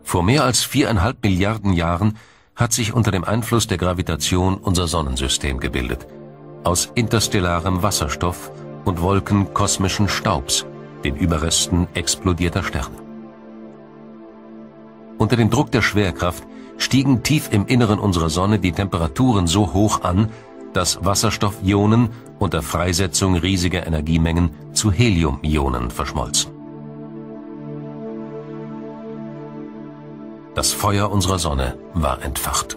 Vor mehr als 4,5 Milliarden Jahren hat sich unter dem Einfluss der Gravitation unser Sonnensystem gebildet. Aus interstellarem Wasserstoff und Wolken kosmischen Staubs, den Überresten explodierter Sterne. Unter dem Druck der Schwerkraft stiegen tief im Inneren unserer Sonne die Temperaturen so hoch an, dass Wasserstoffionen unter Freisetzung riesiger Energiemengen zu Heliumionen verschmolzen. Das Feuer unserer Sonne war entfacht.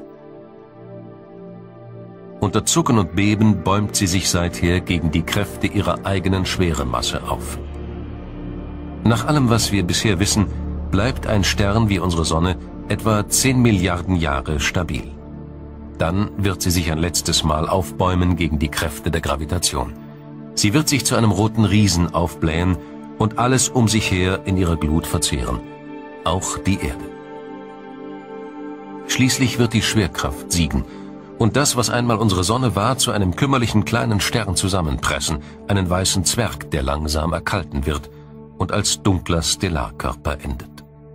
Unter Zucken und Beben bäumt sie sich seither gegen die Kräfte ihrer eigenen Schweremasse auf. Nach allem, was wir bisher wissen, bleibt ein Stern wie unsere Sonne etwa 10 Milliarden Jahre stabil. Dann wird sie sich ein letztes Mal aufbäumen gegen die Kräfte der Gravitation. Sie wird sich zu einem roten Riesen aufblähen und alles um sich her in ihrer Glut verzehren, auch die Erde. Schließlich wird die Schwerkraft siegen und das, was einmal unsere Sonne war, zu einem kümmerlichen kleinen Stern zusammenpressen, einen weißen Zwerg, der langsam erkalten wird und als dunkler Stellarkörper endet.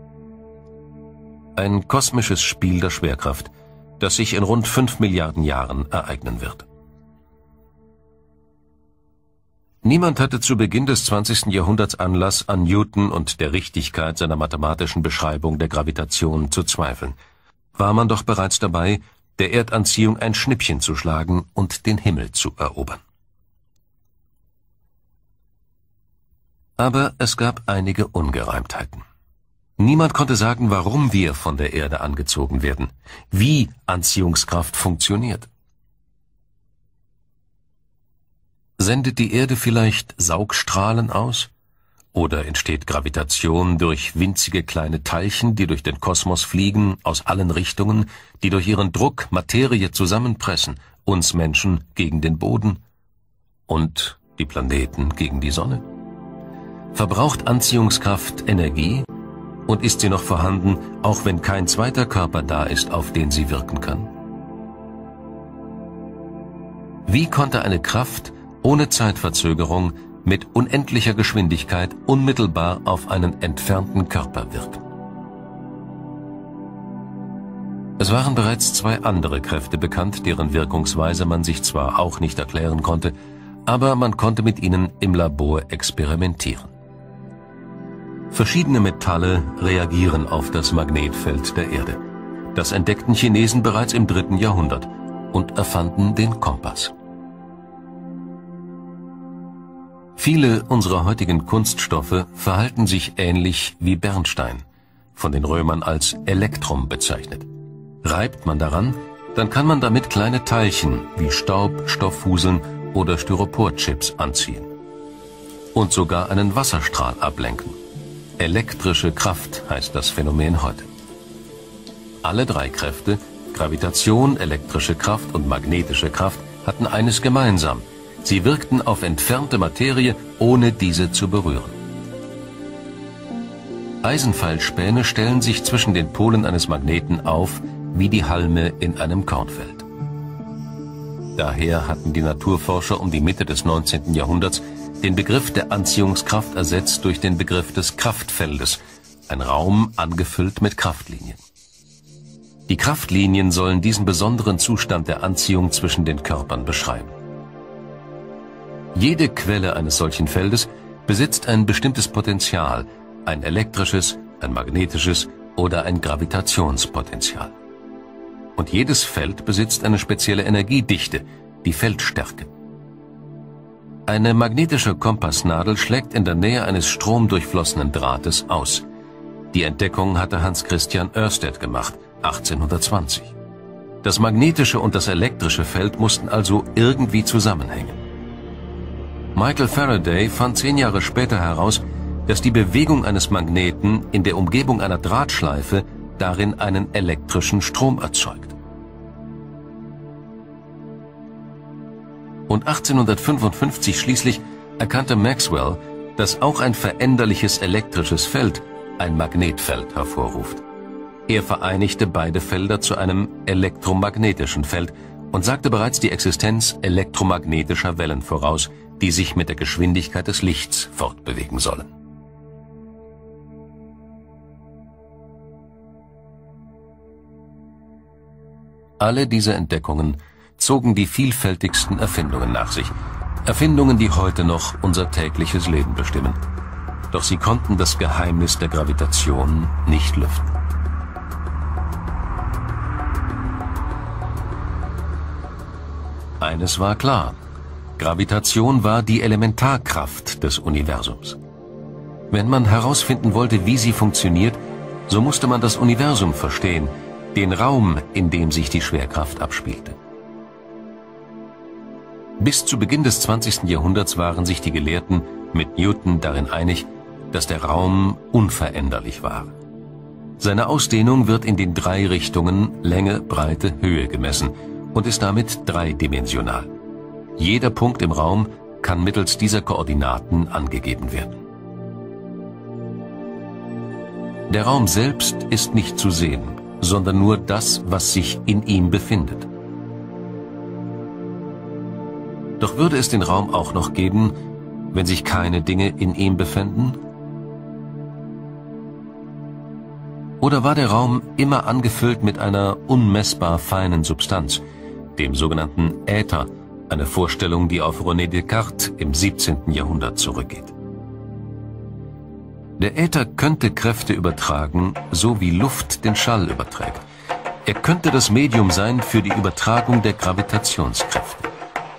Ein kosmisches Spiel der Schwerkraft, das sich in rund 5 Milliarden Jahren ereignen wird. Niemand hatte zu Beginn des 20. Jahrhunderts Anlass, an Newton und der Richtigkeit seiner mathematischen Beschreibung der Gravitation zu zweifeln. War man doch bereits dabei, der Erdanziehung ein Schnippchen zu schlagen und den Himmel zu erobern. Aber es gab einige Ungereimtheiten. Niemand konnte sagen, warum wir von der Erde angezogen werden, wie Anziehungskraft funktioniert. Sendet die Erde vielleicht Saugstrahlen aus? Oder entsteht Gravitation durch winzige kleine Teilchen, die durch den Kosmos fliegen, aus allen Richtungen, die durch ihren Druck Materie zusammenpressen, uns Menschen gegen den Boden und die Planeten gegen die Sonne? Verbraucht Anziehungskraft Energie? Und ist sie noch vorhanden, auch wenn kein zweiter Körper da ist, auf den sie wirken kann? Wie konnte eine Kraft ohne Zeitverzögerung mit unendlicher Geschwindigkeit unmittelbar auf einen entfernten Körper wirken? Es waren bereits 2 andere Kräfte bekannt, deren Wirkungsweise man sich zwar auch nicht erklären konnte, aber man konnte mit ihnen im Labor experimentieren. Verschiedene Metalle reagieren auf das Magnetfeld der Erde. Das entdeckten Chinesen bereits im 3. Jahrhundert und erfanden den Kompass. Viele unserer heutigen Kunststoffe verhalten sich ähnlich wie Bernstein, von den Römern als Elektrum bezeichnet. Reibt man daran, dann kann man damit kleine Teilchen wie Staub, Stofffuseln oder Styroporchips anziehen. Und sogar einen Wasserstrahl ablenken. Elektrische Kraft heißt das Phänomen heute. Alle 3 Kräfte, Gravitation, elektrische Kraft und magnetische Kraft, hatten eines gemeinsam. Sie wirkten auf entfernte Materie, ohne diese zu berühren. Eisenpfeilspäne stellen sich zwischen den Polen eines Magneten auf, wie die Halme in einem Kornfeld. Daher hatten die Naturforscher um die Mitte des 19. Jahrhunderts den Begriff der Anziehungskraft ersetzt durch den Begriff des Kraftfeldes, ein Raum angefüllt mit Kraftlinien. Die Kraftlinien sollen diesen besonderen Zustand der Anziehung zwischen den Körpern beschreiben. Jede Quelle eines solchen Feldes besitzt ein bestimmtes Potential, ein elektrisches, ein magnetisches oder ein Gravitationspotenzial. Und jedes Feld besitzt eine spezielle Energiedichte, die Feldstärke. Eine magnetische Kompassnadel schlägt in der Nähe eines stromdurchflossenen Drahtes aus. Die Entdeckung hatte Hans Christian Ørsted gemacht, 1820. Das magnetische und das elektrische Feld mussten also irgendwie zusammenhängen. Michael Faraday fand 10 Jahre später heraus, dass die Bewegung eines Magneten in der Umgebung einer Drahtschleife darin einen elektrischen Strom erzeugt. Und 1855 schließlich erkannte Maxwell, dass auch ein veränderliches elektrisches Feld ein Magnetfeld hervorruft. Er vereinigte beide Felder zu einem elektromagnetischen Feld und sagte bereits die Existenz elektromagnetischer Wellen voraus, die sich mit der Geschwindigkeit des Lichts fortbewegen sollen. Alle diese Entdeckungen zogen die vielfältigsten Erfindungen nach sich. Erfindungen, die heute noch unser tägliches Leben bestimmen. Doch sie konnten das Geheimnis der Gravitation nicht lüften. Eines war klar: Gravitation war die Elementarkraft des Universums. Wenn man herausfinden wollte, wie sie funktioniert, so musste man das Universum verstehen, den Raum, in dem sich die Schwerkraft abspielte. Bis zu Beginn des 20. Jahrhunderts waren sich die Gelehrten mit Newton darin einig, dass der Raum unveränderlich war. Seine Ausdehnung wird in den 3 Richtungen Länge, Breite, Höhe gemessen und ist damit dreidimensional. Jeder Punkt im Raum kann mittels dieser Koordinaten angegeben werden. Der Raum selbst ist nicht zu sehen, sondern nur das, was sich in ihm befindet. Doch würde es den Raum auch noch geben, wenn sich keine Dinge in ihm befänden? Oder war der Raum immer angefüllt mit einer unmessbar feinen Substanz, dem sogenannten Äther, eine Vorstellung, die auf René Descartes im 17. Jahrhundert zurückgeht? Der Äther könnte Kräfte übertragen, so wie Luft den Schall überträgt. Er könnte das Medium sein für die Übertragung der Gravitationskräfte.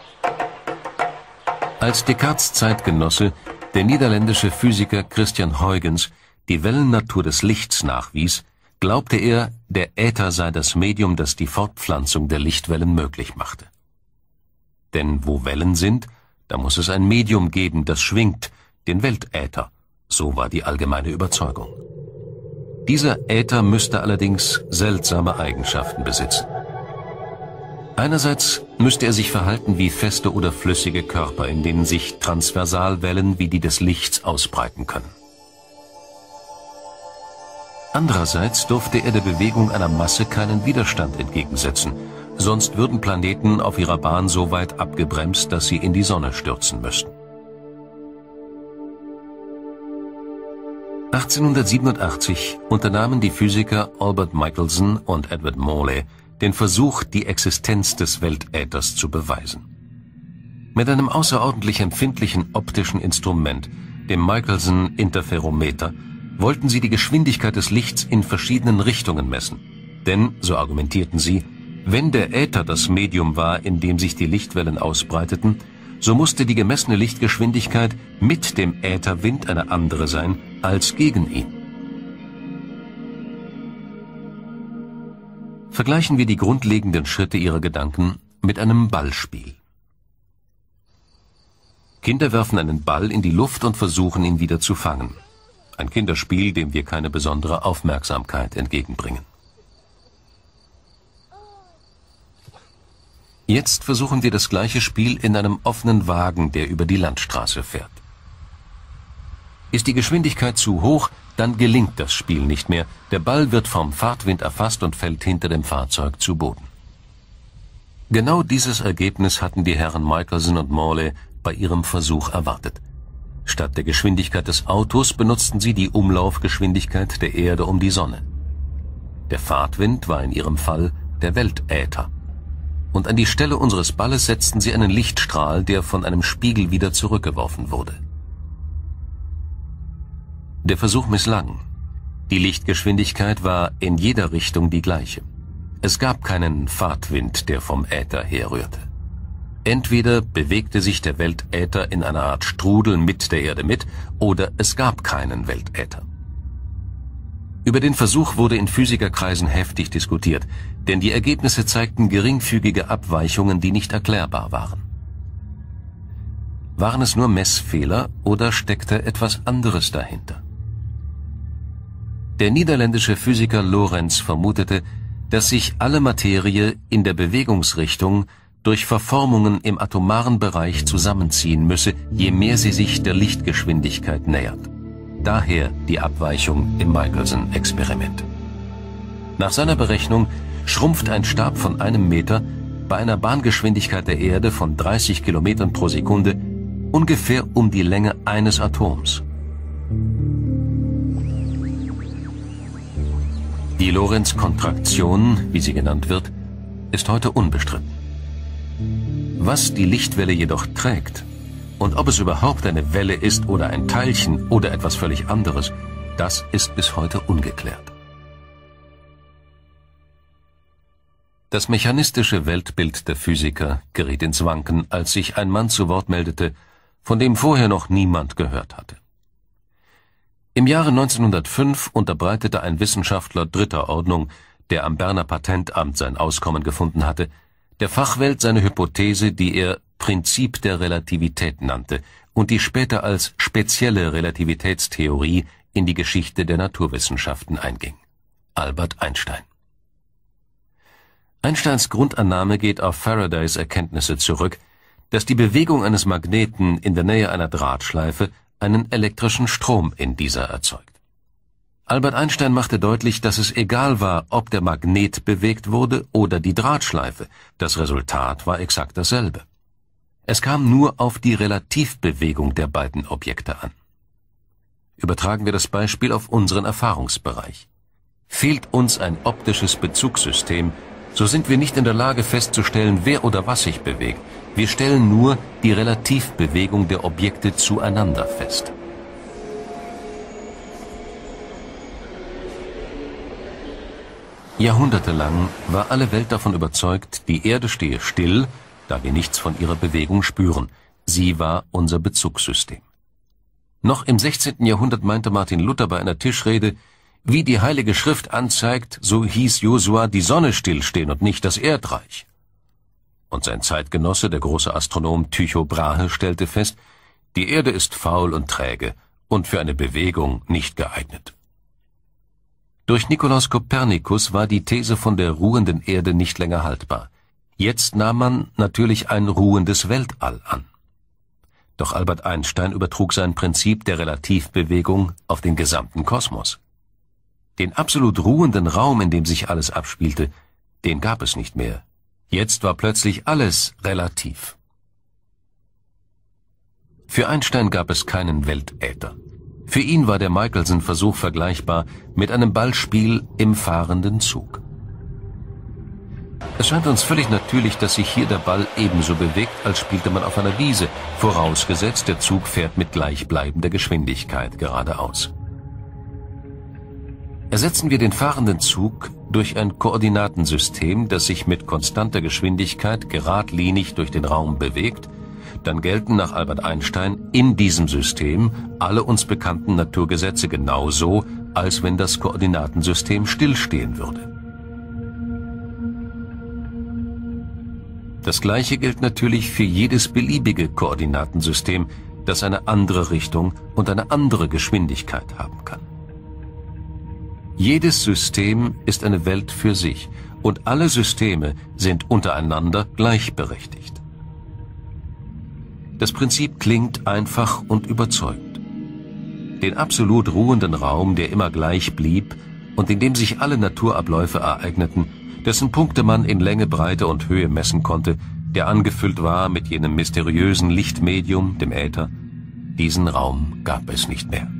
Als Descartes Zeitgenosse, der niederländische Physiker Christian Huygens, die Wellennatur des Lichts nachwies, glaubte er, der Äther sei das Medium, das die Fortpflanzung der Lichtwellen möglich machte. Denn wo Wellen sind, da muss es ein Medium geben, das schwingt, den Weltäther. So war die allgemeine Überzeugung. Dieser Äther müsste allerdings seltsame Eigenschaften besitzen. Einerseits müsste er sich verhalten wie feste oder flüssige Körper, in denen sich Transversalwellen wie die des Lichts ausbreiten können. Andererseits durfte er der Bewegung einer Masse keinen Widerstand entgegensetzen, sonst würden Planeten auf ihrer Bahn so weit abgebremst, dass sie in die Sonne stürzen müssten. 1887 unternahmen die Physiker Albert Michelson und Edward Morley den Versuch, die Existenz des Weltäthers zu beweisen. Mit einem außerordentlich empfindlichen optischen Instrument, dem Michelson-Interferometer, wollten sie die Geschwindigkeit des Lichts in verschiedenen Richtungen messen. Denn, so argumentierten sie, wenn der Äther das Medium war, in dem sich die Lichtwellen ausbreiteten, so musste die gemessene Lichtgeschwindigkeit mit dem Ätherwind eine andere sein als gegen ihn. Vergleichen wir die grundlegenden Schritte ihrer Gedanken mit einem Ballspiel. Kinder werfen einen Ball in die Luft und versuchen, ihn wieder zu fangen. Ein Kinderspiel, dem wir keine besondere Aufmerksamkeit entgegenbringen. Jetzt versuchen wir das gleiche Spiel in einem offenen Wagen, der über die Landstraße fährt. Ist die Geschwindigkeit zu hoch, dann gelingt das Spiel nicht mehr. Der Ball wird vom Fahrtwind erfasst und fällt hinter dem Fahrzeug zu Boden. Genau dieses Ergebnis hatten die Herren Michelson und Morley bei ihrem Versuch erwartet. Statt der Geschwindigkeit des Autos benutzten sie die Umlaufgeschwindigkeit der Erde um die Sonne. Der Fahrtwind war in ihrem Fall der Weltäther. Und an die Stelle unseres Balles setzten sie einen Lichtstrahl, der von einem Spiegel wieder zurückgeworfen wurde. Der Versuch misslang. Die Lichtgeschwindigkeit war in jeder Richtung die gleiche. Es gab keinen Fahrtwind, der vom Äther herrührte. Entweder bewegte sich der Weltäther in einer Art Strudel mit der Erde mit, oder es gab keinen Weltäther. Über den Versuch wurde in Physikerkreisen heftig diskutiert, denn die Ergebnisse zeigten geringfügige Abweichungen, die nicht erklärbar waren. Waren es nur Messfehler oder steckte etwas anderes dahinter? Der niederländische Physiker Lorentz vermutete, dass sich alle Materie in der Bewegungsrichtung durch Verformungen im atomaren Bereich zusammenziehen müsse, je mehr sie sich der Lichtgeschwindigkeit nähert. Daher die Abweichung im Michelson-Experiment. Nach seiner Berechnung schrumpft ein Stab von 1 Meter bei einer Bahngeschwindigkeit der Erde von 30 Kilometern pro Sekunde ungefähr um die Länge eines Atoms. Die Lorentz-Kontraktion, wie sie genannt wird, ist heute unbestritten. Was die Lichtwelle jedoch trägt und ob es überhaupt eine Welle ist oder ein Teilchen oder etwas völlig anderes, das ist bis heute ungeklärt. Das mechanistische Weltbild der Physiker geriet ins Wanken, als sich ein Mann zu Wort meldete, von dem vorher noch niemand gehört hatte. Im Jahre 1905 unterbreitete ein Wissenschaftler dritter Ordnung, der am Berner Patentamt sein Auskommen gefunden hatte, der Fachwelt seine Hypothese, die er Prinzip der Relativität nannte und die später als spezielle Relativitätstheorie in die Geschichte der Naturwissenschaften einging. Albert Einstein. Einsteins Grundannahme geht auf Faradays Erkenntnisse zurück, dass die Bewegung eines Magneten in der Nähe einer Drahtschleife einen elektrischen Strom in dieser erzeugt. Albert Einstein machte deutlich, dass es egal war, ob der Magnet bewegt wurde oder die Drahtschleife, das Resultat war exakt dasselbe. Es kam nur auf die Relativbewegung der beiden Objekte an. Übertragen wir das Beispiel auf unseren Erfahrungsbereich. Fehlt uns ein optisches Bezugssystem, so sind wir nicht in der Lage festzustellen, wer oder was sich bewegt. Wir stellen nur die Relativbewegung der Objekte zueinander fest. Jahrhundertelang war alle Welt davon überzeugt, die Erde stehe still, da wir nichts von ihrer Bewegung spüren. Sie war unser Bezugssystem. Noch im 16. Jahrhundert meinte Martin Luther bei einer Tischrede, wie die Heilige Schrift anzeigt, so hieß Josua die Sonne stillstehen und nicht das Erdreich. Und sein Zeitgenosse, der große Astronom Tycho Brahe, stellte fest, die Erde ist faul und träge und für eine Bewegung nicht geeignet. Durch Nikolaus Kopernikus war die These von der ruhenden Erde nicht länger haltbar. Jetzt nahm man natürlich ein ruhendes Weltall an. Doch Albert Einstein übertrug sein Prinzip der Relativbewegung auf den gesamten Kosmos. Den absolut ruhenden Raum, in dem sich alles abspielte, den gab es nicht mehr. Jetzt war plötzlich alles relativ. Für Einstein gab es keinen Weltäther. Für ihn war der Michelson-Versuch vergleichbar mit einem Ballspiel im fahrenden Zug. Es scheint uns völlig natürlich, dass sich hier der Ball ebenso bewegt, als spielte man auf einer Wiese, vorausgesetzt der Zug fährt mit gleichbleibender Geschwindigkeit geradeaus. Ersetzen wir den fahrenden Zug durch ein Koordinatensystem, das sich mit konstanter Geschwindigkeit geradlinig durch den Raum bewegt, dann gelten nach Albert Einstein in diesem System alle uns bekannten Naturgesetze genauso, als wenn das Koordinatensystem stillstehen würde. Das Gleiche gilt natürlich für jedes beliebige Koordinatensystem, das eine andere Richtung und eine andere Geschwindigkeit haben kann. Jedes System ist eine Welt für sich und alle Systeme sind untereinander gleichberechtigt. Das Prinzip klingt einfach und überzeugend. Den absolut ruhenden Raum, der immer gleich blieb und in dem sich alle Naturabläufe ereigneten, dessen Punkte man in Länge, Breite und Höhe messen konnte, der angefüllt war mit jenem mysteriösen Lichtmedium, dem Äther, diesen Raum gab es nicht mehr.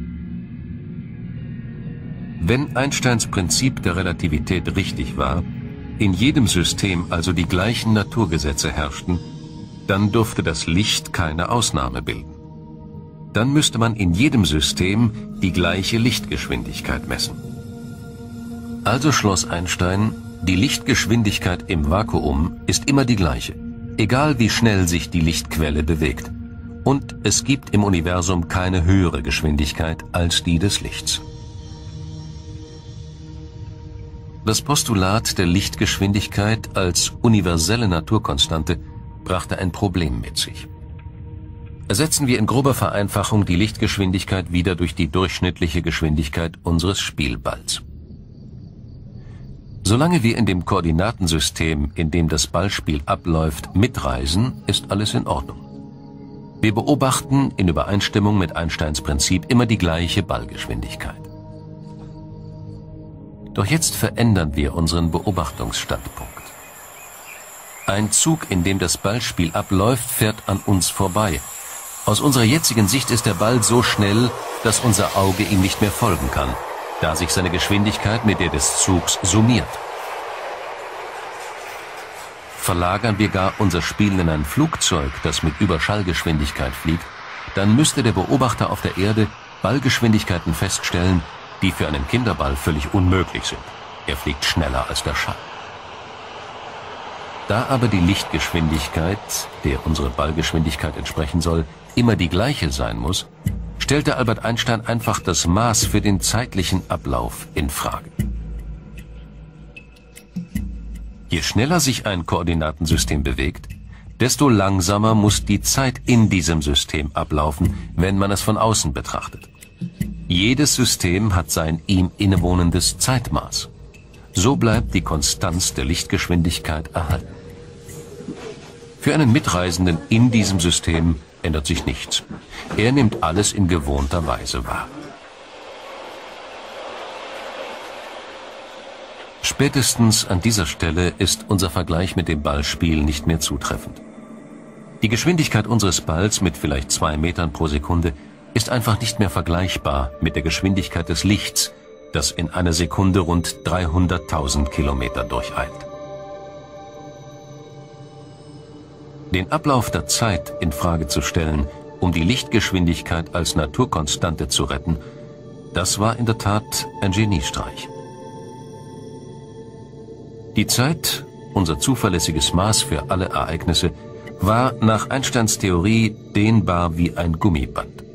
Wenn Einsteins Prinzip der Relativität richtig war, in jedem System also die gleichen Naturgesetze herrschten, dann durfte das Licht keine Ausnahme bilden. Dann müsste man in jedem System die gleiche Lichtgeschwindigkeit messen. Also schloss Einstein, die Lichtgeschwindigkeit im Vakuum ist immer die gleiche, egal wie schnell sich die Lichtquelle bewegt. Und es gibt im Universum keine höhere Geschwindigkeit als die des Lichts. Das Postulat der Lichtgeschwindigkeit als universelle Naturkonstante brachte ein Problem mit sich. Ersetzen wir in grober Vereinfachung die Lichtgeschwindigkeit wieder durch die durchschnittliche Geschwindigkeit unseres Spielballs. Solange wir in dem Koordinatensystem, in dem das Ballspiel abläuft, mitreisen, ist alles in Ordnung. Wir beobachten in Übereinstimmung mit Einsteins Prinzip immer die gleiche Ballgeschwindigkeit. Doch jetzt verändern wir unseren Beobachtungsstandpunkt. Ein Zug, in dem das Ballspiel abläuft, fährt an uns vorbei. Aus unserer jetzigen Sicht ist der Ball so schnell, dass unser Auge ihm nicht mehr folgen kann, da sich seine Geschwindigkeit mit der des Zugs summiert. Verlagern wir gar unser Spielen in ein Flugzeug, das mit Überschallgeschwindigkeit fliegt, dann müsste der Beobachter auf der Erde Ballgeschwindigkeiten feststellen, die für einen Kinderball völlig unmöglich sind. Er fliegt schneller als der Schall. Da aber die Lichtgeschwindigkeit, der unsere Ballgeschwindigkeit entsprechen soll, immer die gleiche sein muss, stellte Albert Einstein einfach das Maß für den zeitlichen Ablauf in Frage. Je schneller sich ein Koordinatensystem bewegt, desto langsamer muss die Zeit in diesem System ablaufen, wenn man es von außen betrachtet. Jedes System hat sein ihm innewohnendes Zeitmaß. So bleibt die Konstanz der Lichtgeschwindigkeit erhalten. Für einen Mitreisenden in diesem System ändert sich nichts. Er nimmt alles in gewohnter Weise wahr. Spätestens an dieser Stelle ist unser Vergleich mit dem Ballspiel nicht mehr zutreffend. Die Geschwindigkeit unseres Balls mit vielleicht 2 Metern pro Sekunde ist einfach nicht mehr vergleichbar mit der Geschwindigkeit des Lichts, das in einer Sekunde rund 300.000 Kilometer durcheilt. Den Ablauf der Zeit in Frage zu stellen, um die Lichtgeschwindigkeit als Naturkonstante zu retten, das war in der Tat ein Geniestreich. Die Zeit, unser zuverlässiges Maß für alle Ereignisse, war nach Einsteins Theorie dehnbar wie ein Gummiband.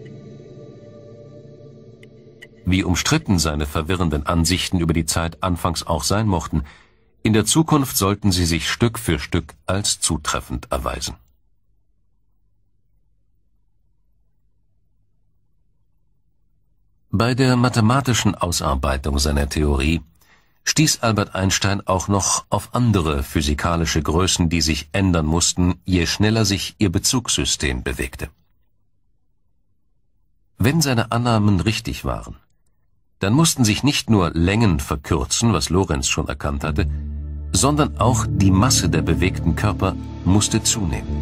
Wie umstritten seine verwirrenden Ansichten über die Zeit anfangs auch sein mochten, in der Zukunft sollten sie sich Stück für Stück als zutreffend erweisen. Bei der mathematischen Ausarbeitung seiner Theorie stieß Albert Einstein auch noch auf andere physikalische Größen, die sich ändern mussten, je schneller sich ihr Bezugssystem bewegte. Wenn seine Annahmen richtig waren, dann mussten sich nicht nur Längen verkürzen, was Lorenz schon erkannt hatte, sondern auch die Masse der bewegten Körper musste zunehmen.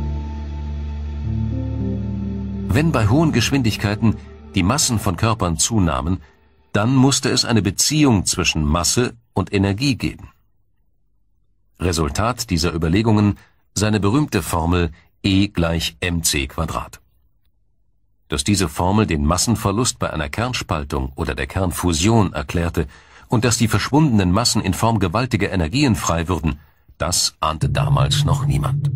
Wenn bei hohen Geschwindigkeiten die Massen von Körpern zunahmen, dann musste es eine Beziehung zwischen Masse und Energie geben. Resultat dieser Überlegungen seine berühmte Formel E = mc². Dass diese Formel den Massenverlust bei einer Kernspaltung oder der Kernfusion erklärte und dass die verschwundenen Massen in Form gewaltiger Energien frei würden, das ahnte damals noch niemand.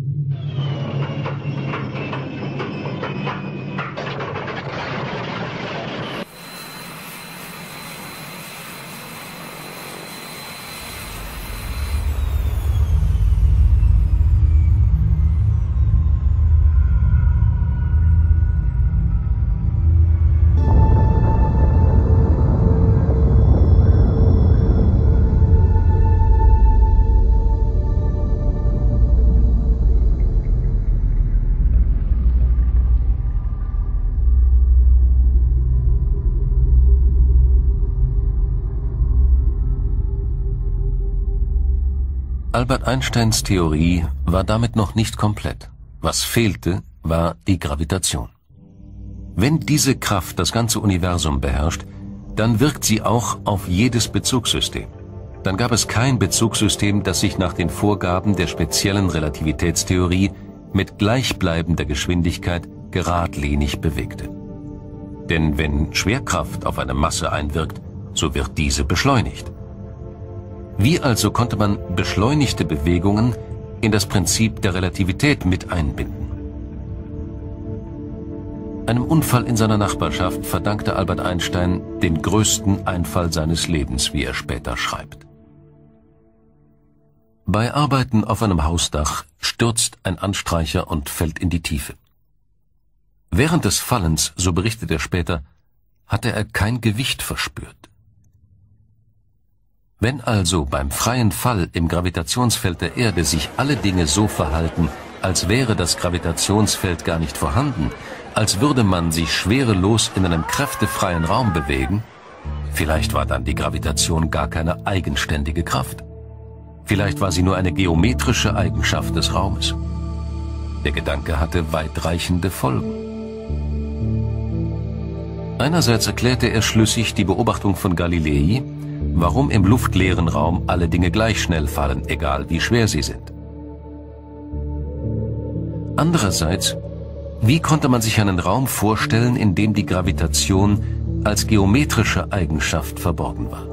Albert Einsteins Theorie war damit noch nicht komplett. Was fehlte, war die Gravitation. Wenn diese Kraft das ganze Universum beherrscht, dann wirkt sie auch auf jedes Bezugssystem. Dann gab es kein Bezugssystem, das sich nach den Vorgaben der speziellen Relativitätstheorie mit gleichbleibender Geschwindigkeit geradlinig bewegte. Denn wenn Schwerkraft auf eine Masse einwirkt, so wird diese beschleunigt. Wie also konnte man beschleunigte Bewegungen in das Prinzip der Relativität mit einbinden? Einem Unfall in seiner Nachbarschaft verdankte Albert Einstein den größten Einfall seines Lebens, wie er später schreibt. Bei Arbeiten auf einem Hausdach stürzt ein Anstreicher und fällt in die Tiefe. Während des Fallens, so berichtet er später, hatte er kein Gewicht verspürt. Wenn also beim freien Fall im Gravitationsfeld der Erde sich alle Dinge so verhalten, als wäre das Gravitationsfeld gar nicht vorhanden, als würde man sich schwerelos in einem kräftefreien Raum bewegen, vielleicht war dann die Gravitation gar keine eigenständige Kraft. Vielleicht war sie nur eine geometrische Eigenschaft des Raumes. Der Gedanke hatte weitreichende Folgen. Einerseits erklärte er schlüssig die Beobachtung von Galilei, warum im luftleeren Raum alle Dinge gleich schnell fallen, egal wie schwer sie sind. Andererseits, wie konnte man sich einen Raum vorstellen, in dem die Gravitation als geometrische Eigenschaft verborgen war?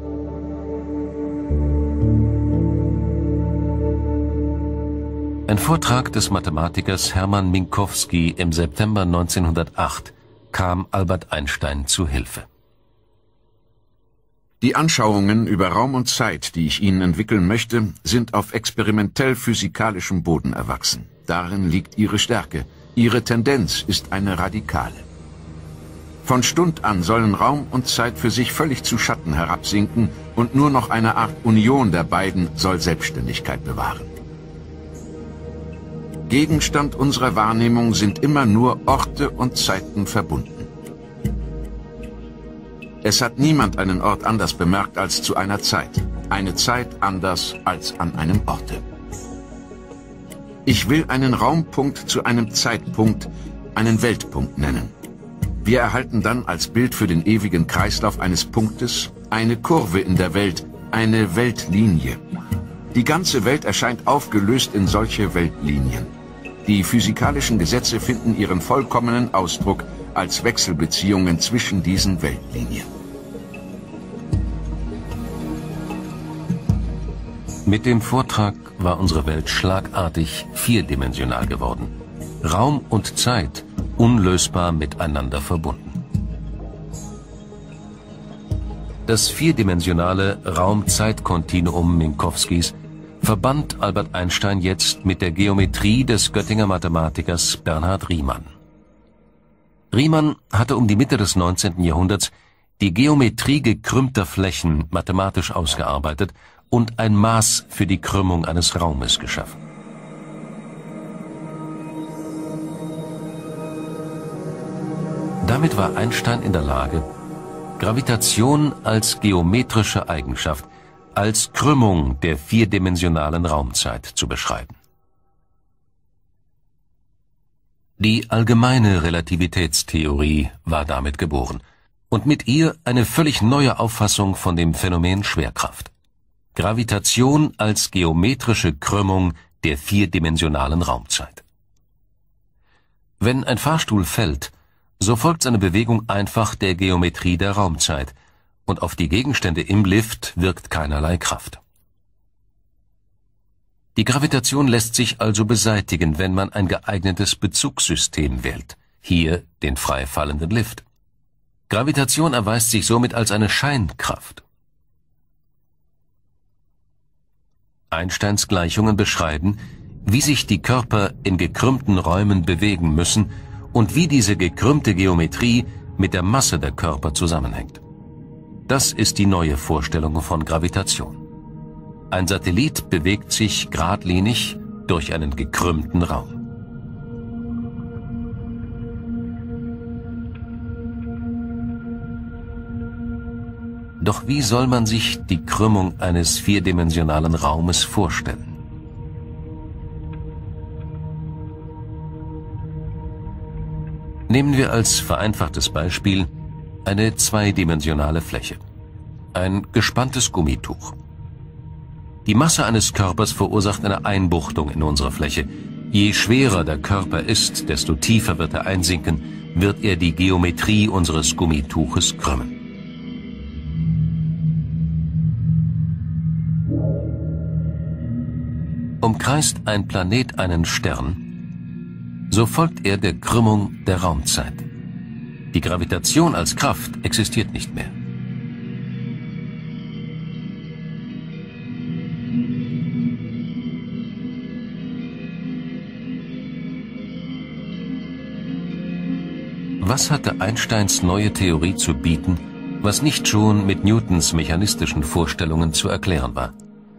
Ein Vortrag des Mathematikers Hermann Minkowski im September 1908 kam Albert Einstein zu Hilfe. Die Anschauungen über Raum und Zeit, die ich Ihnen entwickeln möchte, sind auf experimentell-physikalischem Boden erwachsen. Darin liegt Ihre Stärke. Ihre Tendenz ist eine radikale. Von Stund an sollen Raum und Zeit für sich völlig zu Schatten herabsinken und nur noch eine Art Union der beiden soll Selbstständigkeit bewahren. Gegenstand unserer Wahrnehmung sind immer nur Orte und Zeiten verbunden. Es hat niemand einen Ort anders bemerkt als zu einer Zeit. Eine Zeit anders als an einem Orte. Ich will einen Raumpunkt zu einem Zeitpunkt, einen Weltpunkt nennen. Wir erhalten dann als Bild für den ewigen Kreislauf eines Punktes eine Kurve in der Welt, eine Weltlinie. Die ganze Welt erscheint aufgelöst in solche Weltlinien. Die physikalischen Gesetze finden ihren vollkommenen Ausdruck als Wechselbeziehungen zwischen diesen Weltlinien. Mit dem Vortrag war unsere Welt schlagartig vierdimensional geworden. Raum und Zeit unlösbar miteinander verbunden. Das vierdimensionale Raum-Zeit-Kontinuum Minkowskis verband Albert Einstein jetzt mit der Geometrie des Göttinger Mathematikers Bernhard Riemann. Riemann hatte um die Mitte des 19. Jahrhunderts die Geometrie gekrümmter Flächen mathematisch ausgearbeitet und ein Maß für die Krümmung eines Raumes geschaffen. Damit war Einstein in der Lage, Gravitation als geometrische Eigenschaft, als Krümmung der vierdimensionalen Raumzeit zu beschreiben. Die allgemeine Relativitätstheorie war damit geboren und mit ihr eine völlig neue Auffassung von dem Phänomen Schwerkraft. Gravitation als geometrische Krümmung der vierdimensionalen Raumzeit. Wenn ein Fahrstuhl fällt, so folgt seine Bewegung einfach der Geometrie der Raumzeit, und auf die Gegenstände im Lift wirkt keinerlei Kraft. Die Gravitation lässt sich also beseitigen, wenn man ein geeignetes Bezugssystem wählt, hier den frei fallenden Lift. Gravitation erweist sich somit als eine Scheinkraft. Einsteins Gleichungen beschreiben, wie sich die Körper in gekrümmten Räumen bewegen müssen und wie diese gekrümmte Geometrie mit der Masse der Körper zusammenhängt. Das ist die neue Vorstellung von Gravitation. Ein Satellit bewegt sich geradlinig durch einen gekrümmten Raum. Doch wie soll man sich die Krümmung eines vierdimensionalen Raumes vorstellen? Nehmen wir als vereinfachtes Beispiel eine zweidimensionale Fläche, ein gespanntes Gummituch. Die Masse eines Körpers verursacht eine Einbuchtung in unserer Fläche. Je schwerer der Körper ist, desto tiefer wird er einsinken, wird er die Geometrie unseres Gummituches krümmen. Umkreist ein Planet einen Stern, so folgt er der Krümmung der Raumzeit. Die Gravitation als Kraft existiert nicht mehr. Was hatte Einsteins neue Theorie zu bieten, was nicht schon mit Newtons mechanistischen Vorstellungen zu erklären war?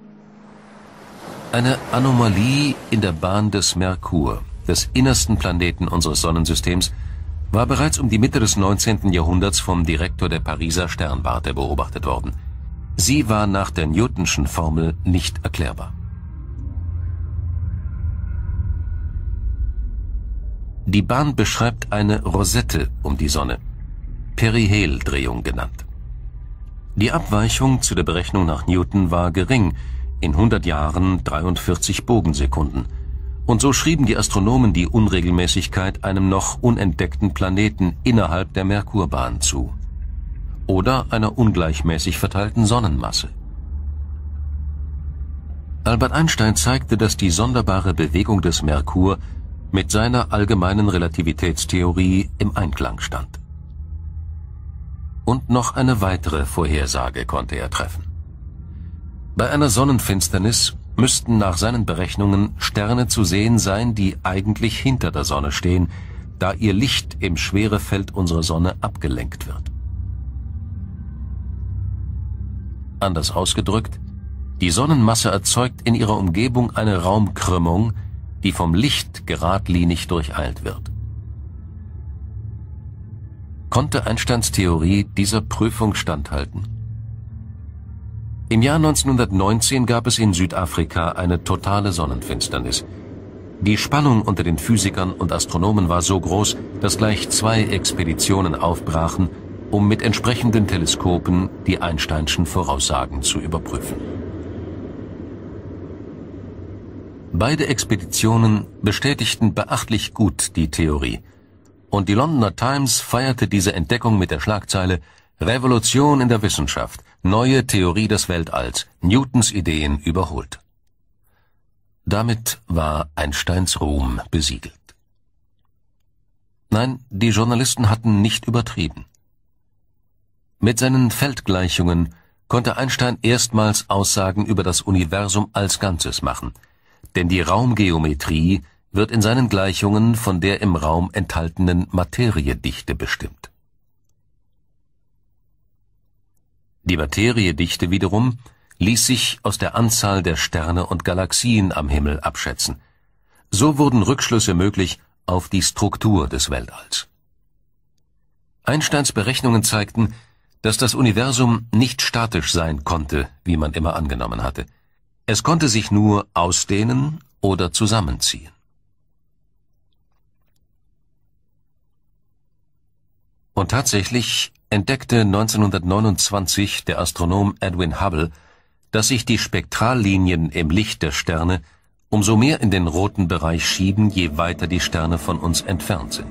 Eine Anomalie in der Bahn des Merkur, des innersten Planeten unseres Sonnensystems, war bereits um die Mitte des 19. Jahrhunderts vom Direktor der Pariser Sternwarte beobachtet worden. Sie war nach der Newtonschen Formel nicht erklärbar. Die Bahn beschreibt eine Rosette um die Sonne, Periheldrehung genannt. Die Abweichung zu der Berechnung nach Newton war gering, in 100 Jahren 43 Bogensekunden, Und so schrieben die Astronomen die Unregelmäßigkeit einem noch unentdeckten Planeten innerhalb der Merkurbahn zu. Oder einer ungleichmäßig verteilten Sonnenmasse. Albert Einstein zeigte, dass die sonderbare Bewegung des Merkur mit seiner allgemeinen Relativitätstheorie im Einklang stand. Und noch eine weitere Vorhersage konnte er treffen. Bei einer Sonnenfinsternis müssten nach seinen Berechnungen Sterne zu sehen sein, die eigentlich hinter der Sonne stehen, da ihr Licht im Schwerefeld unserer Sonne abgelenkt wird. Anders ausgedrückt, die Sonnenmasse erzeugt in ihrer Umgebung eine Raumkrümmung, die vom Licht geradlinig durcheilt wird. Konnte Einsteins Theorie dieser Prüfung standhalten? Im Jahr 1919 gab es in Südafrika eine totale Sonnenfinsternis. Die Spannung unter den Physikern und Astronomen war so groß, dass gleich 2 Expeditionen aufbrachen, um mit entsprechenden Teleskopen die Einsteinschen Voraussagen zu überprüfen. Beide Expeditionen bestätigten beachtlich gut die Theorie, und die Londoner Times feierte diese Entdeckung mit der Schlagzeile »Revolution in der Wissenschaft, neue Theorie des Weltalls, Newtons Ideen überholt«. Damit war Einsteins Ruhm besiegelt. Nein, die Journalisten hatten nicht übertrieben. Mit seinen Feldgleichungen konnte Einstein erstmals Aussagen über das Universum als Ganzes machen, denn die Raumgeometrie wird in seinen Gleichungen von der im Raum enthaltenen Materiedichte bestimmt. Die Materiedichte wiederum ließ sich aus der Anzahl der Sterne und Galaxien am Himmel abschätzen. So wurden Rückschlüsse möglich auf die Struktur des Weltalls. Einsteins Berechnungen zeigten, dass das Universum nicht statisch sein konnte, wie man immer angenommen hatte. Es konnte sich nur ausdehnen oder zusammenziehen. Und tatsächlich entdeckte 1929 der Astronom Edwin Hubble, dass sich die Spektrallinien im Licht der Sterne umso mehr in den roten Bereich schieben, je weiter die Sterne von uns entfernt sind.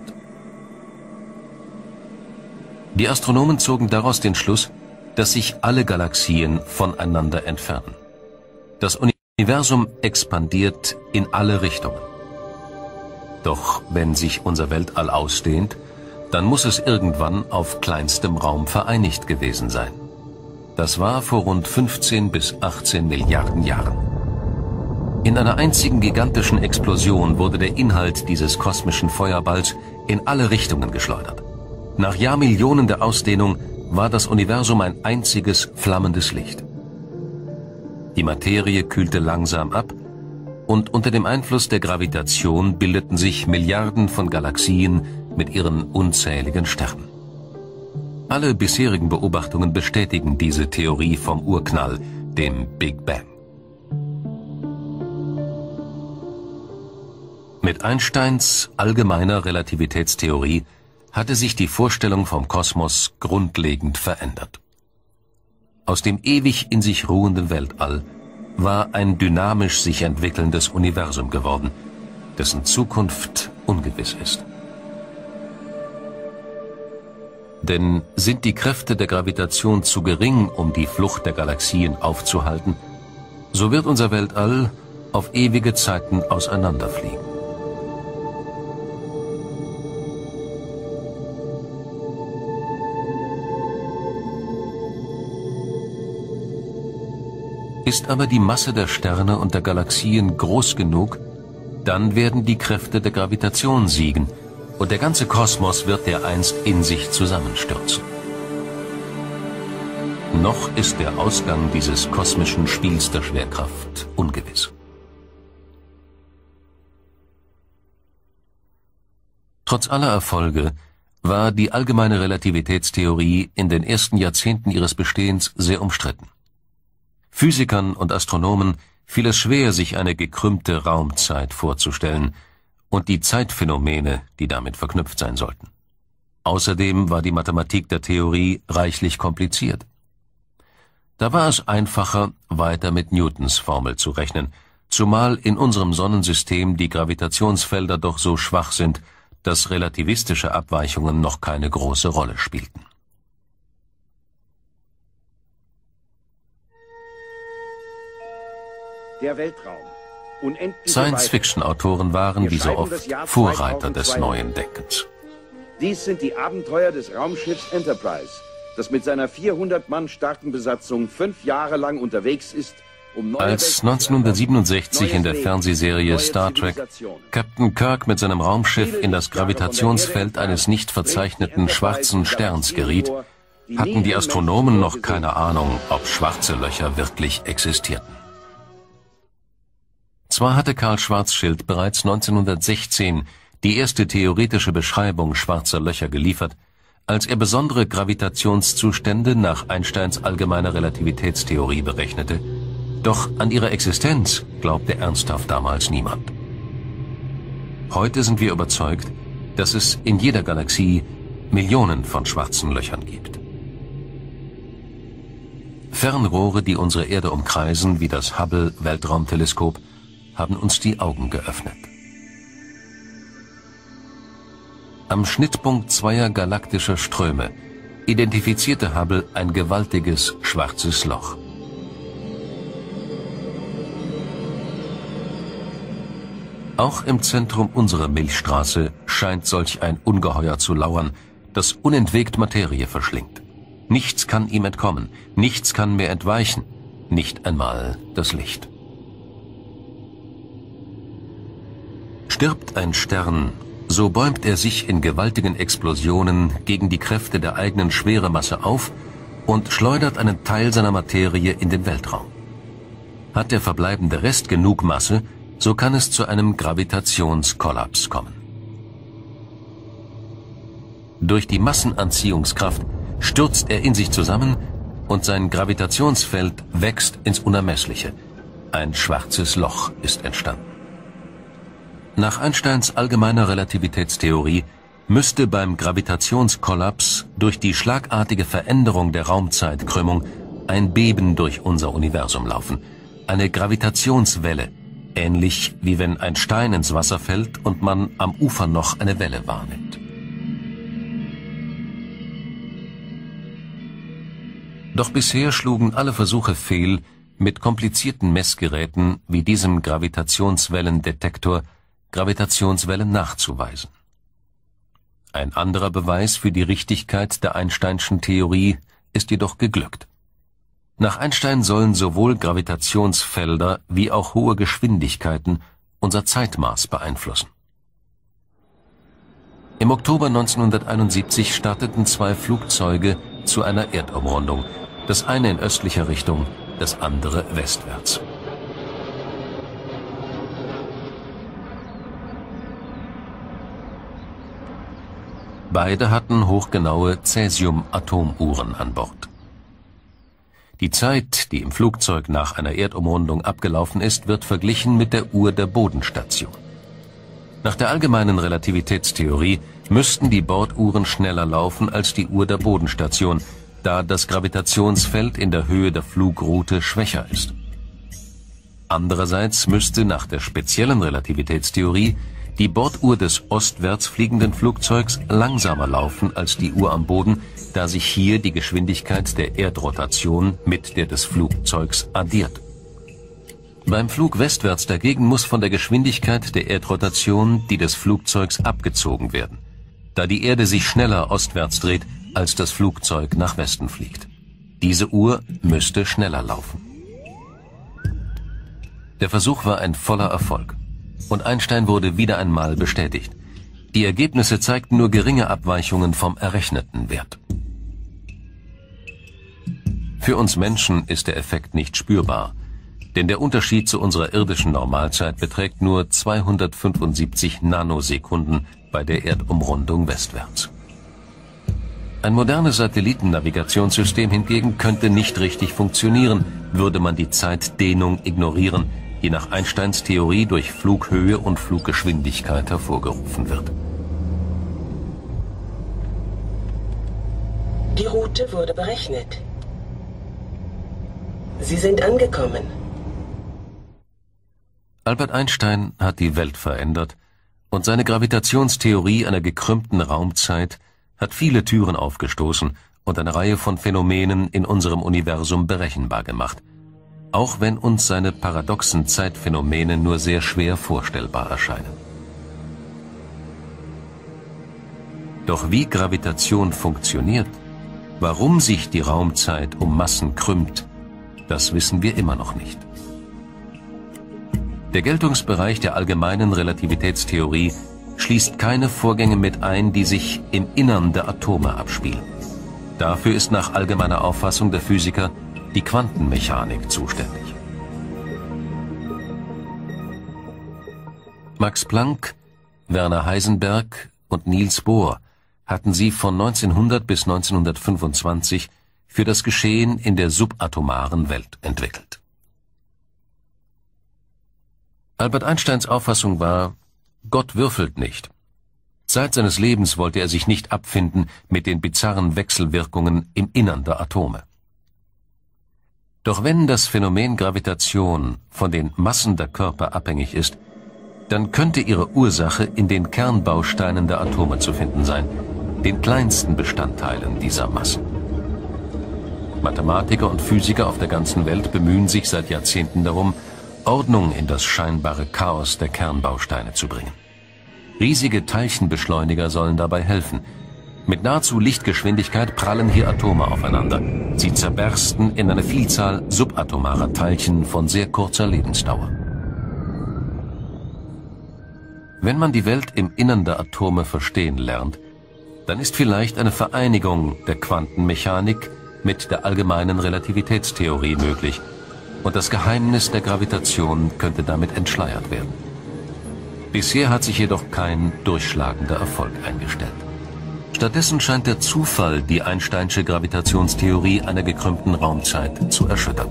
Die Astronomen zogen daraus den Schluss, dass sich alle Galaxien voneinander entfernen. Das Universum expandiert in alle Richtungen. Doch wenn sich unser Weltall ausdehnt, dann muss es irgendwann auf kleinstem Raum vereinigt gewesen sein. Das war vor rund 15 bis 18 Milliarden Jahren. In einer einzigen gigantischen Explosion wurde der Inhalt dieses kosmischen Feuerballs in alle Richtungen geschleudert. Nach Jahrmillionen der Ausdehnung war das Universum ein einziges flammendes Licht. Die Materie kühlte langsam ab und unter dem Einfluss der Gravitation bildeten sich Milliarden von Galaxien mit ihren unzähligen Sternen. Alle bisherigen Beobachtungen bestätigen diese Theorie vom Urknall, dem Big Bang. Mit Einsteins allgemeiner Relativitätstheorie hatte sich die Vorstellung vom Kosmos grundlegend verändert. Aus dem ewig in sich ruhenden Weltall war ein dynamisch sich entwickelndes Universum geworden, dessen Zukunft ungewiss ist. Denn sind die Kräfte der Gravitation zu gering, um die Flucht der Galaxien aufzuhalten, so wird unser Weltall auf ewige Zeiten auseinanderfliegen. Ist aber die Masse der Sterne und der Galaxien groß genug, dann werden die Kräfte der Gravitation siegen und der ganze Kosmos wird dereinst in sich zusammenstürzen. Noch ist der Ausgang dieses kosmischen Spiels der Schwerkraft ungewiss. Trotz aller Erfolge war die allgemeine Relativitätstheorie in den ersten Jahrzehnten ihres Bestehens sehr umstritten. Physikern und Astronomen fiel es schwer, sich eine gekrümmte Raumzeit vorzustellen und die Zeitphänomene, die damit verknüpft sein sollten. Außerdem war die Mathematik der Theorie reichlich kompliziert. Da war es einfacher, weiter mit Newtons Formel zu rechnen, zumal in unserem Sonnensystem die Gravitationsfelder doch so schwach sind, dass relativistische Abweichungen noch keine große Rolle spielten. Der Weltraum. Science-Fiction-Autoren waren, wie so oft, Vorreiter des neuen Denkens. Dies sind die Abenteuer des Raumschiffs Enterprise, das mit seiner 400 Mann starken Besatzung 5 Jahre lang unterwegs ist, um neue Als 1967 in der Fernsehserie Star Trek Captain Kirk mit seinem Raumschiff in das Gravitationsfeld eines nicht verzeichneten schwarzen Sterns geriet, hatten die Astronomen noch keine Ahnung, ob schwarze Löcher wirklich existierten. Zwar hatte Karl Schwarzschild bereits 1916 die erste theoretische Beschreibung schwarzer Löcher geliefert, als er besondere Gravitationszustände nach Einsteins allgemeiner Relativitätstheorie berechnete, doch an ihre Existenz glaubte ernsthaft damals niemand. Heute sind wir überzeugt, dass es in jeder Galaxie Millionen von schwarzen Löchern gibt. Fernrohre, die unsere Erde umkreisen, wie das Hubble-Weltraumteleskop, haben uns die Augen geöffnet. Am Schnittpunkt zweier galaktischer Ströme identifizierte Hubble ein gewaltiges schwarzes Loch. Auch im Zentrum unserer Milchstraße scheint solch ein Ungeheuer zu lauern, das unentwegt Materie verschlingt. Nichts kann ihm entkommen, nichts kann mehr entweichen, nicht einmal das Licht. Stirbt ein Stern, so bäumt er sich in gewaltigen Explosionen gegen die Kräfte der eigenen Schweremasse auf und schleudert einen Teil seiner Materie in den Weltraum. Hat der verbleibende Rest genug Masse, so kann es zu einem Gravitationskollaps kommen. Durch die Massenanziehungskraft stürzt er in sich zusammen und sein Gravitationsfeld wächst ins Unermessliche. Ein schwarzes Loch ist entstanden. Nach Einsteins allgemeiner Relativitätstheorie müsste beim Gravitationskollaps durch die schlagartige Veränderung der Raumzeitkrümmung ein Beben durch unser Universum laufen, eine Gravitationswelle, ähnlich wie wenn ein Stein ins Wasser fällt und man am Ufer noch eine Welle wahrnimmt. Doch bisher schlugen alle Versuche fehl, mit komplizierten Messgeräten wie diesem Gravitationswellendetektor Gravitationswellen nachzuweisen. Ein anderer Beweis für die Richtigkeit der Einsteinschen Theorie ist jedoch geglückt. Nach Einstein sollen sowohl Gravitationsfelder wie auch hohe Geschwindigkeiten unser Zeitmaß beeinflussen. Im Oktober 1971 starteten 2 Flugzeuge zu einer Erdumrundung, das eine in östlicher Richtung, das andere westwärts. Beide hatten hochgenaue Cäsium-Atomuhren an Bord. Die Zeit, die im Flugzeug nach einer Erdumrundung abgelaufen ist, wird verglichen mit der Uhr der Bodenstation. Nach der allgemeinen Relativitätstheorie müssten die Borduhren schneller laufen als die Uhr der Bodenstation, da das Gravitationsfeld in der Höhe der Flugroute schwächer ist. Andererseits müsste nach der speziellen Relativitätstheorie die Borduhr des ostwärts fliegenden Flugzeugs langsamer laufen als die Uhr am Boden, da sich hier die Geschwindigkeit der Erdrotation mit der des Flugzeugs addiert. Beim Flug westwärts dagegen muss von der Geschwindigkeit der Erdrotation die des Flugzeugs abgezogen werden, da die Erde sich schneller ostwärts dreht, als das Flugzeug nach Westen fliegt. Diese Uhr müsste schneller laufen. Der Versuch war ein voller Erfolg. Und Einstein wurde wieder einmal bestätigt. Die Ergebnisse zeigten nur geringe Abweichungen vom errechneten Wert. Für uns Menschen ist der Effekt nicht spürbar, denn der Unterschied zu unserer irdischen Normalzeit beträgt nur 275 Nanosekunden bei der Erdumrundung westwärts. Ein modernes Satellitennavigationssystem hingegen könnte nicht richtig funktionieren, würde man die Zeitdehnung ignorieren, die nach Einsteins Theorie durch Flughöhe und Fluggeschwindigkeit hervorgerufen wird. Die Route wurde berechnet. Sie sind angekommen. Albert Einstein hat die Welt verändert und seine Gravitationstheorie einer gekrümmten Raumzeit hat viele Türen aufgestoßen und eine Reihe von Phänomenen in unserem Universum berechenbar gemacht, auch wenn uns seine paradoxen Zeitphänomene nur sehr schwer vorstellbar erscheinen. Doch wie Gravitation funktioniert, warum sich die Raumzeit um Massen krümmt, das wissen wir immer noch nicht. Der Geltungsbereich der allgemeinen Relativitätstheorie schließt keine Vorgänge mit ein, die sich im Innern der Atome abspielen. Dafür ist nach allgemeiner Auffassung der Physiker die Quantenmechanik zuständig. Max Planck, Werner Heisenberg und Niels Bohr hatten sie von 1900 bis 1925 für das Geschehen in der subatomaren Welt entwickelt. Albert Einsteins Auffassung war, Gott würfelt nicht. Zeit seines Lebens wollte er sich nicht abfinden mit den bizarren Wechselwirkungen im Innern der Atome. Doch wenn das Phänomen Gravitation von den Massen der Körper abhängig ist, dann könnte ihre Ursache in den Kernbausteinen der Atome zu finden sein, den kleinsten Bestandteilen dieser Massen. Mathematiker und Physiker auf der ganzen Welt bemühen sich seit Jahrzehnten darum, Ordnung in das scheinbare Chaos der Kernbausteine zu bringen. Riesige Teilchenbeschleuniger sollen dabei helfen. Mit nahezu Lichtgeschwindigkeit prallen hier Atome aufeinander. Sie zerbersten in eine Vielzahl subatomarer Teilchen von sehr kurzer Lebensdauer. Wenn man die Welt im Innern der Atome verstehen lernt, dann ist vielleicht eine Vereinigung der Quantenmechanik mit der allgemeinen Relativitätstheorie möglich und das Geheimnis der Gravitation könnte damit entschleiert werden. Bisher hat sich jedoch kein durchschlagender Erfolg eingestellt. Stattdessen scheint der Zufall die Einsteinsche Gravitationstheorie einer gekrümmten Raumzeit zu erschüttern.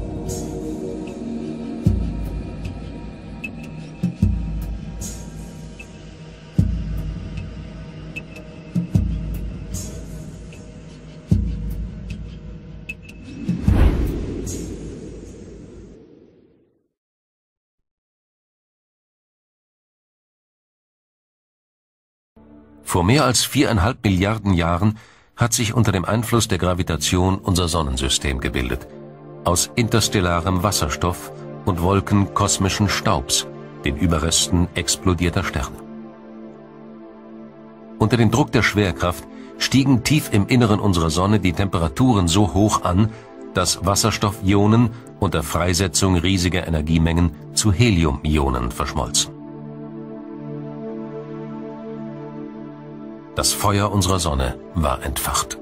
Vor mehr als 4,5 Milliarden Jahren hat sich unter dem Einfluss der Gravitation unser Sonnensystem gebildet. Aus interstellarem Wasserstoff und Wolken kosmischen Staubs, den Überresten explodierter Sterne. Unter dem Druck der Schwerkraft stiegen tief im Inneren unserer Sonne die Temperaturen so hoch an, dass Wasserstoffionen unter Freisetzung riesiger Energiemengen zu Heliumionen verschmolzen. Das Feuer unserer Sonne war entfacht.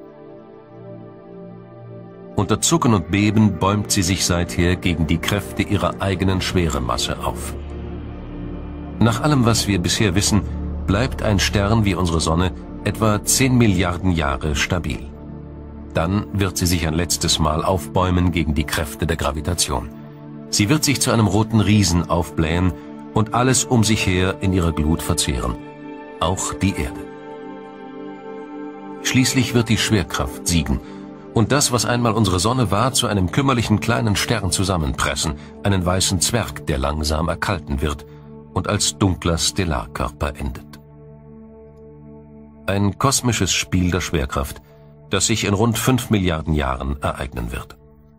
Unter Zucken und Beben bäumt sie sich seither gegen die Kräfte ihrer eigenen Schweremasse auf. Nach allem, was wir bisher wissen, bleibt ein Stern wie unsere Sonne etwa 10 Milliarden Jahre stabil. Dann wird sie sich ein letztes Mal aufbäumen gegen die Kräfte der Gravitation. Sie wird sich zu einem roten Riesen aufblähen und alles um sich her in ihrer Glut verzehren, auch die Erde. Schließlich wird die Schwerkraft siegen und das, was einmal unsere Sonne war, zu einem kümmerlichen kleinen Stern zusammenpressen, einen weißen Zwerg, der langsam erkalten wird und als dunkler Stellarkörper endet. Ein kosmisches Spiel der Schwerkraft, das sich in rund 5 Milliarden Jahren ereignen wird.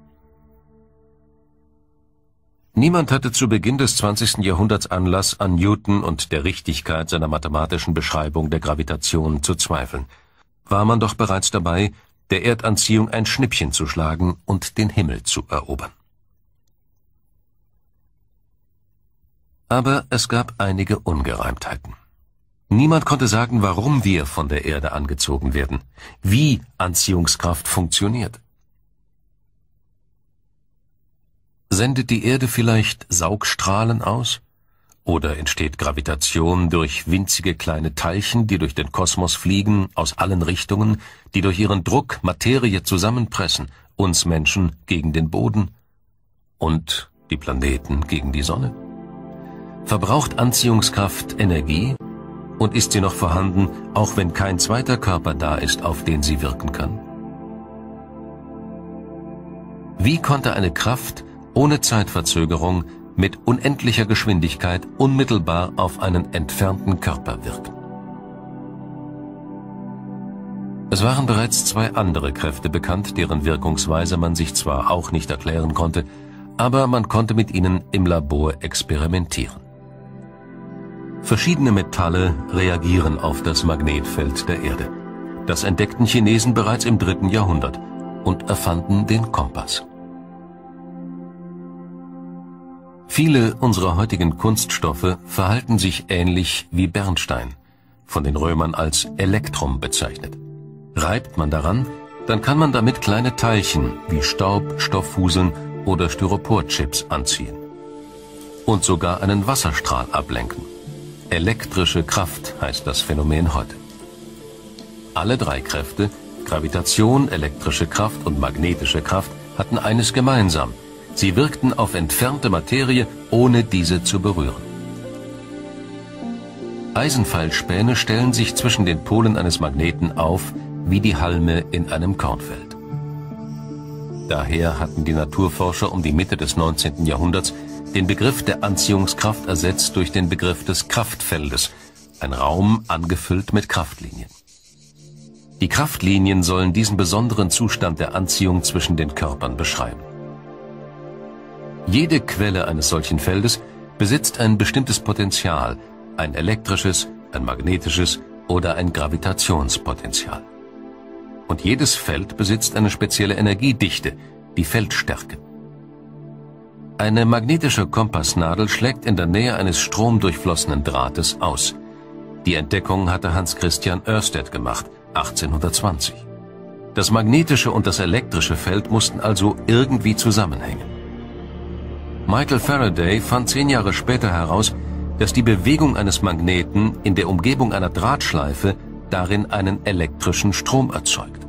Niemand hatte zu Beginn des 20. Jahrhunderts Anlass, an Newton und der Richtigkeit seiner mathematischen Beschreibung der Gravitation zu zweifeln. War man doch bereits dabei, der Erdanziehung ein Schnippchen zu schlagen und den Himmel zu erobern. Aber es gab einige Ungereimtheiten. Niemand konnte sagen, warum wir von der Erde angezogen werden, wie Anziehungskraft funktioniert. Sendet die Erde vielleicht Saugstrahlen aus? Oder entsteht Gravitation durch winzige kleine Teilchen, die durch den Kosmos fliegen, aus allen Richtungen, die durch ihren Druck Materie zusammenpressen, uns Menschen gegen den Boden und die Planeten gegen die Sonne? Verbraucht Anziehungskraft Energie und ist sie noch vorhanden, auch wenn kein zweiter Körper da ist, auf den sie wirken kann? Wie konnte eine Kraft ohne Zeitverzögerung mit unendlicher Geschwindigkeit unmittelbar auf einen entfernten Körper wirken. Es waren bereits zwei andere Kräfte bekannt, deren Wirkungsweise man sich zwar auch nicht erklären konnte, aber man konnte mit ihnen im Labor experimentieren. Verschiedene Metalle reagieren auf das Magnetfeld der Erde. Das entdeckten Chinesen bereits im 3. Jahrhundert und erfanden den Kompass. Viele unserer heutigen Kunststoffe verhalten sich ähnlich wie Bernstein, von den Römern als Elektrum bezeichnet. Reibt man daran, dann kann man damit kleine Teilchen wie Staub, Stofffuseln oder Styroporchips anziehen. Und sogar einen Wasserstrahl ablenken. Elektrische Kraft heißt das Phänomen heute. Alle drei Kräfte, Gravitation, elektrische Kraft und magnetische Kraft, hatten eines gemeinsam. Sie wirkten auf entfernte Materie, ohne diese zu berühren. Eisenpfeilspäne stellen sich zwischen den Polen eines Magneten auf, wie die Halme in einem Kornfeld. Daher hatten die Naturforscher um die Mitte des 19. Jahrhunderts den Begriff der Anziehungskraft ersetzt durch den Begriff des Kraftfeldes, ein Raum angefüllt mit Kraftlinien. Die Kraftlinien sollen diesen besonderen Zustand der Anziehung zwischen den Körpern beschreiben. Jede Quelle eines solchen Feldes besitzt ein bestimmtes Potential, ein elektrisches, ein magnetisches oder ein Gravitationspotential. Und jedes Feld besitzt eine spezielle Energiedichte, die Feldstärke. Eine magnetische Kompassnadel schlägt in der Nähe eines stromdurchflossenen Drahtes aus. Die Entdeckung hatte Hans Christian Ørsted gemacht, 1820. Das magnetische und das elektrische Feld mussten also irgendwie zusammenhängen. Michael Faraday fand 10 Jahre später heraus, dass die Bewegung eines Magneten in der Umgebung einer Drahtschleife darin einen elektrischen Strom erzeugt.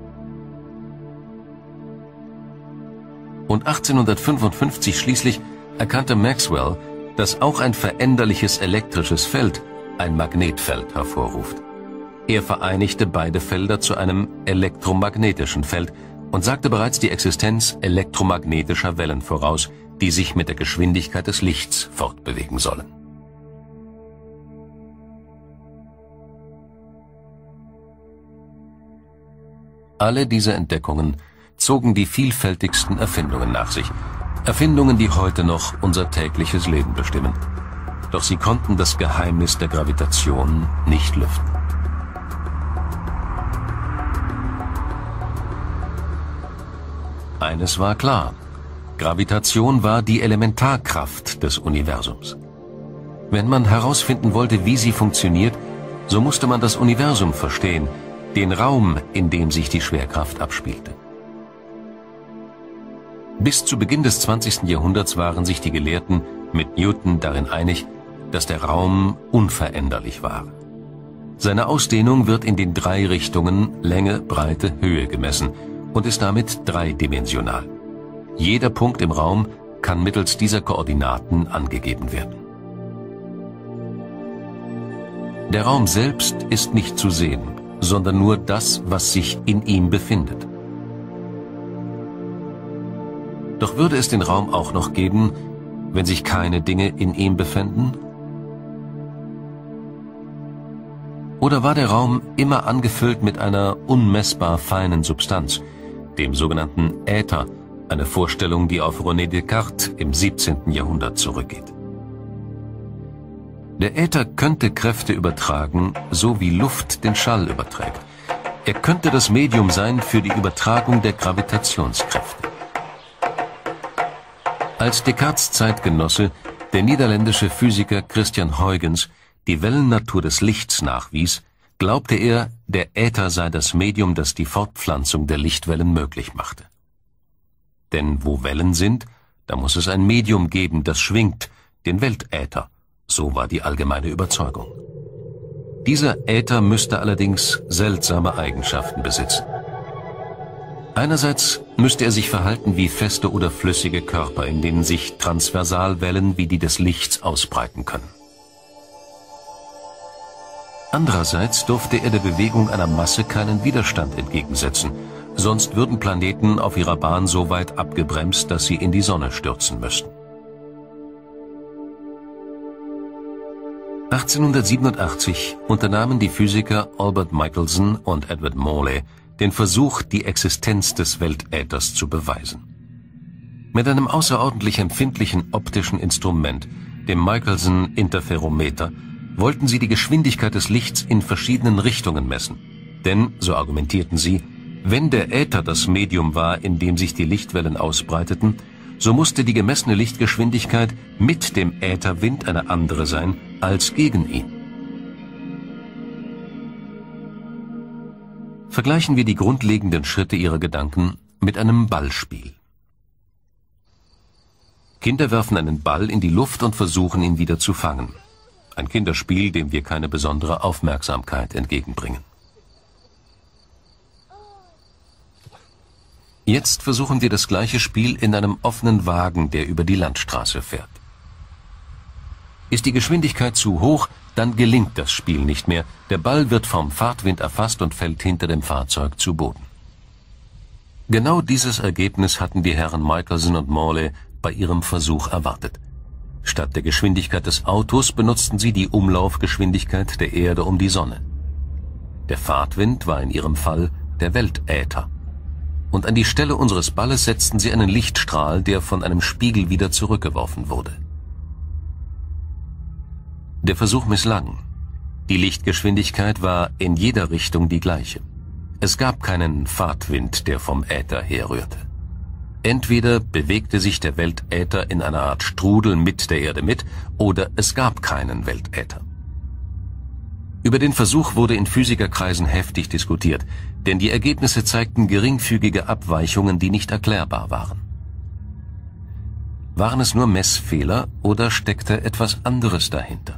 Und 1855 schließlich erkannte Maxwell, dass auch ein veränderliches elektrisches Feld ein Magnetfeld hervorruft. Er vereinigte beide Felder zu einem elektromagnetischen Feld und sagte bereits die Existenz elektromagnetischer Wellen voraus, die sich mit der Geschwindigkeit des Lichts fortbewegen sollen. Alle diese Entdeckungen zogen die vielfältigsten Erfindungen nach sich. Erfindungen, die heute noch unser tägliches Leben bestimmen. Doch sie konnten das Geheimnis der Gravitation nicht lüften. Eines war klar: Gravitation war die Elementarkraft des Universums. Wenn man herausfinden wollte, wie sie funktioniert, so musste man das Universum verstehen, den Raum, in dem sich die Schwerkraft abspielte. Bis zu Beginn des 20. Jahrhunderts waren sich die Gelehrten mit Newton darin einig, dass der Raum unveränderlich war. Seine Ausdehnung wird in den 3 Richtungen Länge, Breite, Höhe gemessen und ist damit dreidimensional. Jeder Punkt im Raum kann mittels dieser Koordinaten angegeben werden. Der Raum selbst ist nicht zu sehen, sondern nur das, was sich in ihm befindet. Doch würde es den Raum auch noch geben, wenn sich keine Dinge in ihm befänden? Oder war der Raum immer angefüllt mit einer unmessbar feinen Substanz, dem sogenannten Äther, eine Vorstellung, die auf René Descartes im 17. Jahrhundert zurückgeht? Der Äther könnte Kräfte übertragen, so wie Luft den Schall überträgt. Er könnte das Medium sein für die Übertragung der Gravitationskräfte. Als Descartes Zeitgenosse, der niederländische Physiker Christian Huygens, die Wellennatur des Lichts nachwies, glaubte er, der Äther sei das Medium, das die Fortpflanzung der Lichtwellen möglich machte. Denn wo Wellen sind, da muss es ein Medium geben, das schwingt, den Weltäther. So war die allgemeine Überzeugung. Dieser Äther müsste allerdings seltsame Eigenschaften besitzen. Einerseits müsste er sich verhalten wie feste oder flüssige Körper, in denen sich Transversalwellen wie die des Lichts ausbreiten können. Andererseits durfte er der Bewegung einer Masse keinen Widerstand entgegensetzen, sonst würden Planeten auf ihrer Bahn so weit abgebremst, dass sie in die Sonne stürzen müssten. 1887 unternahmen die Physiker Albert Michelson und Edward Morley den Versuch, die Existenz des Weltäthers zu beweisen. Mit einem außerordentlich empfindlichen optischen Instrument, dem Michelson-Interferometer, wollten sie die Geschwindigkeit des Lichts in verschiedenen Richtungen messen. Denn, so argumentierten sie, wenn der Äther das Medium war, in dem sich die Lichtwellen ausbreiteten, so musste die gemessene Lichtgeschwindigkeit mit dem Ätherwind eine andere sein als gegen ihn. Vergleichen wir die grundlegenden Schritte ihrer Gedanken mit einem Ballspiel. Kinder werfen einen Ball in die Luft und versuchen, ihn wieder zu fangen. Ein Kinderspiel, dem wir keine besondere Aufmerksamkeit entgegenbringen. Jetzt versuchen wir das gleiche Spiel in einem offenen Wagen, der über die Landstraße fährt. Ist die Geschwindigkeit zu hoch, dann gelingt das Spiel nicht mehr. Der Ball wird vom Fahrtwind erfasst und fällt hinter dem Fahrzeug zu Boden. Genau dieses Ergebnis hatten die Herren Michelson und Morley bei ihrem Versuch erwartet. Statt der Geschwindigkeit des Autos benutzten sie die Umlaufgeschwindigkeit der Erde um die Sonne. Der Fahrtwind war in ihrem Fall der Weltäther. Und an die Stelle unseres Balles setzten sie einen Lichtstrahl, der von einem Spiegel wieder zurückgeworfen wurde. Der Versuch misslang. Die Lichtgeschwindigkeit war in jeder Richtung die gleiche. Es gab keinen Fahrtwind, der vom Äther herrührte. Entweder bewegte sich der Weltäther in einer Art Strudel mit der Erde mit, oder es gab keinen Weltäther. Über den Versuch wurde in Physikerkreisen heftig diskutiert, denn die Ergebnisse zeigten geringfügige Abweichungen, die nicht erklärbar waren. Waren es nur Messfehler oder steckte etwas anderes dahinter?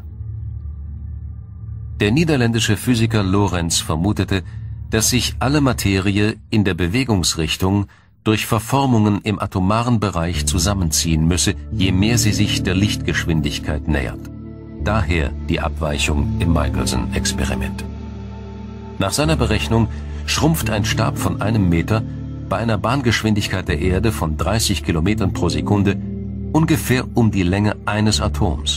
Der niederländische Physiker Lorentz vermutete, dass sich alle Materie in der Bewegungsrichtung durch Verformungen im atomaren Bereich zusammenziehen müsse, je mehr sie sich der Lichtgeschwindigkeit nähert. Daher die Abweichung im Michelson-Experiment. Nach seiner Berechnung schrumpft ein Stab von 1 Meter bei einer Bahngeschwindigkeit der Erde von 30 Kilometern pro Sekunde ungefähr um die Länge eines Atoms.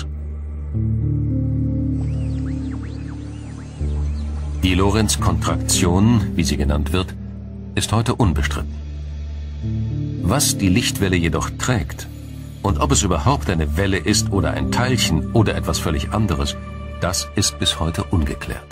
Die Lorentz-Kontraktion, wie sie genannt wird, ist heute unbestritten. Was die Lichtwelle jedoch trägt und ob es überhaupt eine Welle ist oder ein Teilchen oder etwas völlig anderes, das ist bis heute ungeklärt.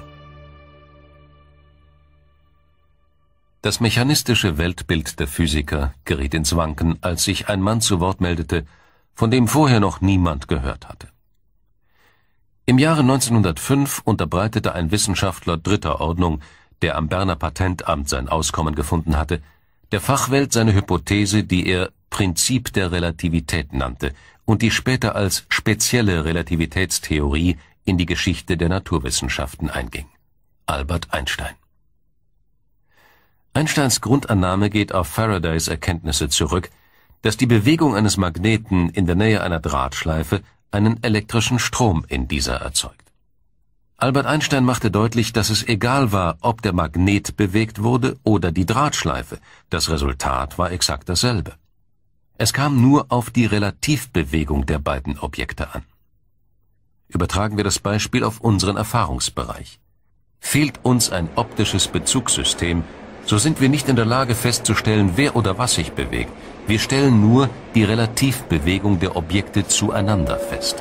Das mechanistische Weltbild der Physiker geriet ins Wanken, als sich ein Mann zu Wort meldete, von dem vorher noch niemand gehört hatte. Im Jahre 1905 unterbreitete ein Wissenschaftler 3. Ordnung, der am Berner Patentamt sein Auskommen gefunden hatte, der Fachwelt seine Hypothese, die er Prinzip der Relativität nannte und die später als spezielle Relativitätstheorie in die Geschichte der Naturwissenschaften einging. Albert Einstein. Einsteins Grundannahme geht auf Faradays Erkenntnisse zurück, dass die Bewegung eines Magneten in der Nähe einer Drahtschleife einen elektrischen Strom in dieser erzeugt. Albert Einstein machte deutlich, dass es egal war, ob der Magnet bewegt wurde oder die Drahtschleife. Das Resultat war exakt dasselbe. Es kam nur auf die Relativbewegung der beiden Objekte an. Übertragen wir das Beispiel auf unseren Erfahrungsbereich. Fehlt uns ein optisches Bezugssystem, so sind wir nicht in der Lage festzustellen, wer oder was sich bewegt. Wir stellen nur die Relativbewegung der Objekte zueinander fest.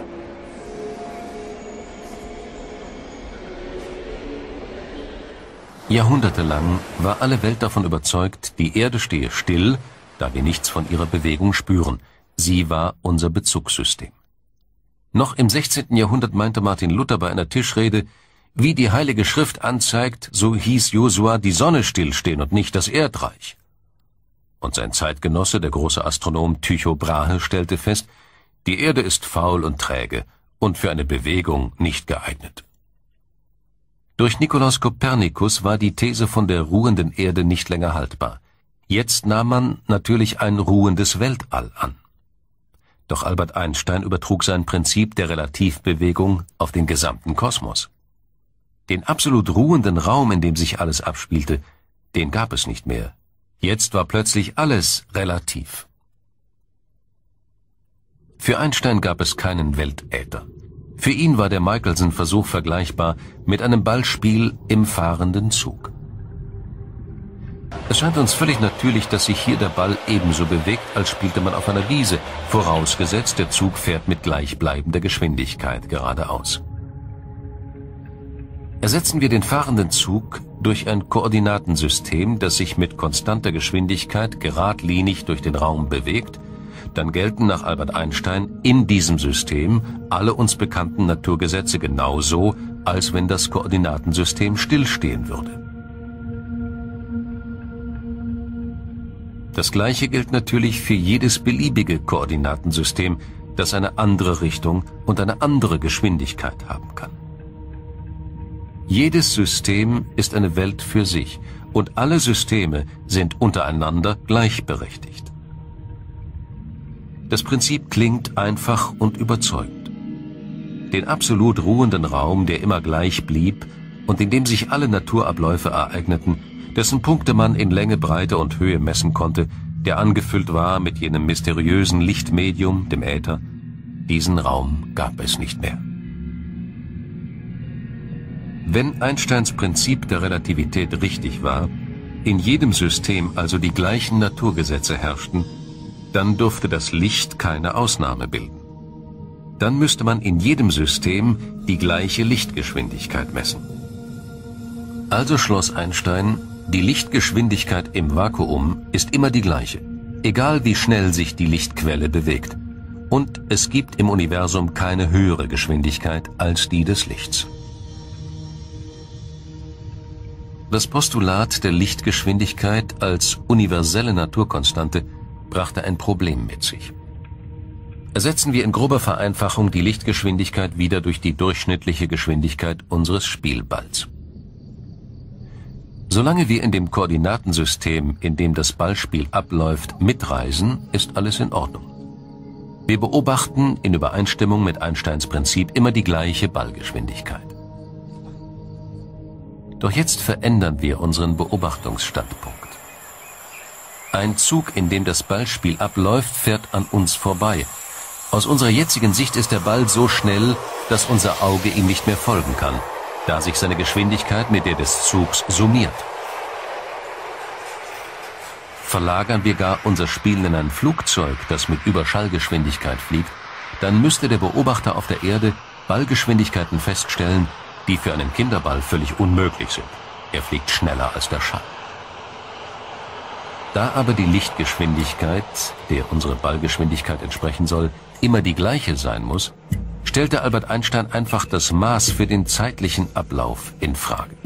Jahrhundertelang war alle Welt davon überzeugt, die Erde stehe still, da wir nichts von ihrer Bewegung spüren. Sie war unser Bezugssystem. Noch im 16. Jahrhundert meinte Martin Luther bei einer Tischrede, wie die Heilige Schrift anzeigt, so hieß Josua die Sonne stillstehen und nicht das Erdreich. Und sein Zeitgenosse, der große Astronom Tycho Brahe, stellte fest, die Erde ist faul und träge und für eine Bewegung nicht geeignet. Durch Nikolaus Kopernikus war die These von der ruhenden Erde nicht länger haltbar. Jetzt nahm man natürlich ein ruhendes Weltall an. Doch Albert Einstein übertrug sein Prinzip der Relativbewegung auf den gesamten Kosmos. Den absolut ruhenden Raum, in dem sich alles abspielte, den gab es nicht mehr. Jetzt war plötzlich alles relativ. Für Einstein gab es keinen Weltäther. Für ihn war der Michelson-Versuch vergleichbar mit einem Ballspiel im fahrenden Zug. Es scheint uns völlig natürlich, dass sich hier der Ball ebenso bewegt, als spielte man auf einer Wiese, vorausgesetzt der Zug fährt mit gleichbleibender Geschwindigkeit geradeaus. Ersetzen wir den fahrenden Zug durch ein Koordinatensystem, das sich mit konstanter Geschwindigkeit geradlinig durch den Raum bewegt, dann gelten nach Albert Einstein in diesem System alle uns bekannten Naturgesetze genauso, als wenn das Koordinatensystem stillstehen würde. Das Gleiche gilt natürlich für jedes beliebige Koordinatensystem, das eine andere Richtung und eine andere Geschwindigkeit haben kann. Jedes System ist eine Welt für sich und alle Systeme sind untereinander gleichberechtigt. Das Prinzip klingt einfach und überzeugend. Den absolut ruhenden Raum, der immer gleich blieb und in dem sich alle Naturabläufe ereigneten, dessen Punkte man in Länge, Breite und Höhe messen konnte, der angefüllt war mit jenem mysteriösen Lichtmedium, dem Äther, diesen Raum gab es nicht mehr. Wenn Einsteins Prinzip der Relativität richtig war, in jedem System also die gleichen Naturgesetze herrschten, dann durfte das Licht keine Ausnahme bilden. Dann müsste man in jedem System die gleiche Lichtgeschwindigkeit messen. Also schloss Einstein, die Lichtgeschwindigkeit im Vakuum ist immer die gleiche, egal wie schnell sich die Lichtquelle bewegt. Und es gibt im Universum keine höhere Geschwindigkeit als die des Lichts. Das Postulat der Lichtgeschwindigkeit als universelle Naturkonstante brachte ein Problem mit sich. Ersetzen wir in grober Vereinfachung die Lichtgeschwindigkeit wieder durch die durchschnittliche Geschwindigkeit unseres Spielballs. Solange wir in dem Koordinatensystem, in dem das Ballspiel abläuft, mitreisen, ist alles in Ordnung. Wir beobachten in Übereinstimmung mit Einsteins Prinzip immer die gleiche Ballgeschwindigkeit. Doch jetzt verändern wir unseren Beobachtungsstandpunkt. Ein Zug, in dem das Ballspiel abläuft, fährt an uns vorbei. Aus unserer jetzigen Sicht ist der Ball so schnell, dass unser Auge ihm nicht mehr folgen kann, da sich seine Geschwindigkeit mit der des Zugs summiert. Verlagern wir gar unser Spiel in ein Flugzeug, das mit Überschallgeschwindigkeit fliegt, dann müsste der Beobachter auf der Erde Ballgeschwindigkeiten feststellen, die für einen Kinderball völlig unmöglich sind. Er fliegt schneller als der Schall. Da aber die Lichtgeschwindigkeit, der unsere Ballgeschwindigkeit entsprechen soll, immer die gleiche sein muss, stellte Albert Einstein einfach das Maß für den zeitlichen Ablauf in Frage.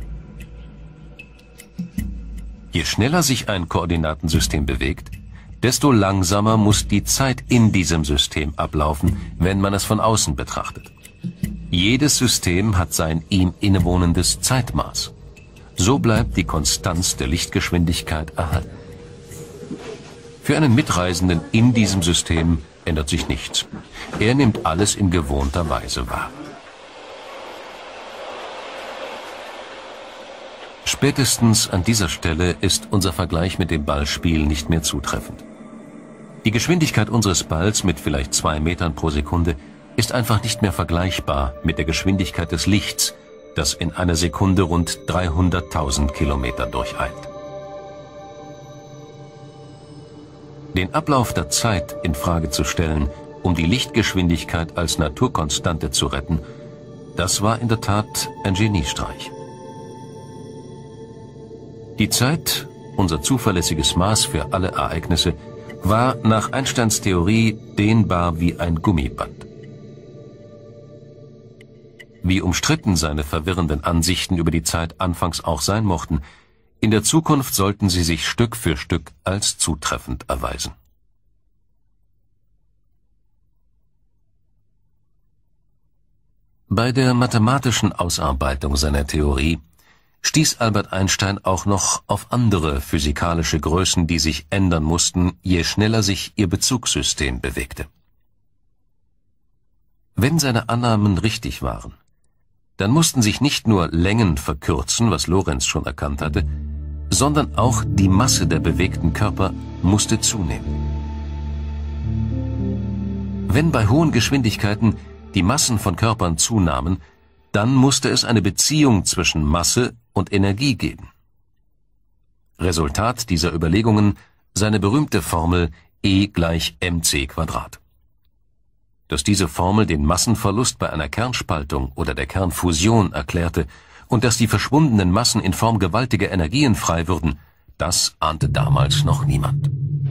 Je schneller sich ein Koordinatensystem bewegt, desto langsamer muss die Zeit in diesem System ablaufen, wenn man es von außen betrachtet. Jedes System hat sein ihm innewohnendes Zeitmaß. So bleibt die Konstanz der Lichtgeschwindigkeit erhalten. Für einen Mitreisenden in diesem System ändert sich nichts. Er nimmt alles in gewohnter Weise wahr. Spätestens an dieser Stelle ist unser Vergleich mit dem Ballspiel nicht mehr zutreffend. Die Geschwindigkeit unseres Balls mit vielleicht 2 Metern pro Sekunde ist einfach nicht mehr vergleichbar mit der Geschwindigkeit des Lichts, das in einer Sekunde rund 300.000 Kilometer durcheilt. Den Ablauf der Zeit in Frage zu stellen, um die Lichtgeschwindigkeit als Naturkonstante zu retten, das war in der Tat ein Geniestreich. Die Zeit, unser zuverlässiges Maß für alle Ereignisse, war nach Einsteins Theorie dehnbar wie ein Gummiband. Wie umstritten seine verwirrenden Ansichten über die Zeit anfangs auch sein mochten, in der Zukunft sollten sie sich Stück für Stück als zutreffend erweisen. Bei der mathematischen Ausarbeitung seiner Theorie stieß Albert Einstein auch noch auf andere physikalische Größen, die sich ändern mussten, je schneller sich ihr Bezugssystem bewegte. Wenn seine Annahmen richtig waren, dann mussten sich nicht nur Längen verkürzen, was Lorentz schon erkannt hatte, sondern auch die Masse der bewegten Körper musste zunehmen. Wenn bei hohen Geschwindigkeiten die Massen von Körpern zunahmen, dann musste es eine Beziehung zwischen Masse und Energie geben. Resultat dieser Überlegungen seine berühmte Formel E = mc². Dass diese Formel den Massenverlust bei einer Kernspaltung oder der Kernfusion erklärte und dass die verschwundenen Massen in Form gewaltiger Energien frei würden, das ahnte damals noch niemand.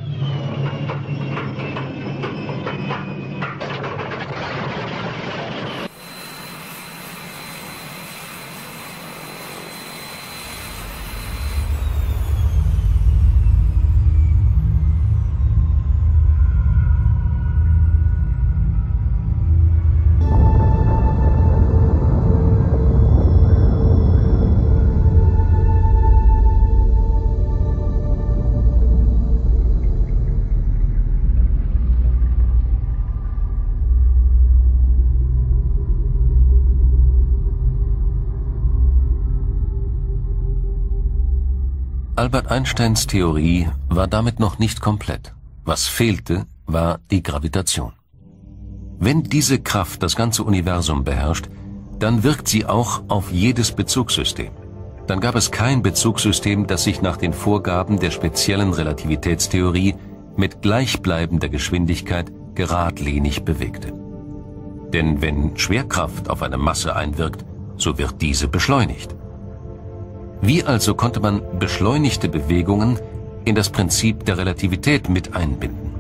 Albert Einsteins Theorie war damit noch nicht komplett. Was fehlte, war die Gravitation. Wenn diese Kraft das ganze Universum beherrscht, dann wirkt sie auch auf jedes Bezugssystem. Dann gab es kein Bezugssystem, das sich nach den Vorgaben der speziellen Relativitätstheorie mit gleichbleibender Geschwindigkeit geradlinig bewegte. Denn wenn Schwerkraft auf eine Masse einwirkt, so wird diese beschleunigt. Wie also konnte man beschleunigte Bewegungen in das Prinzip der Relativität mit einbinden?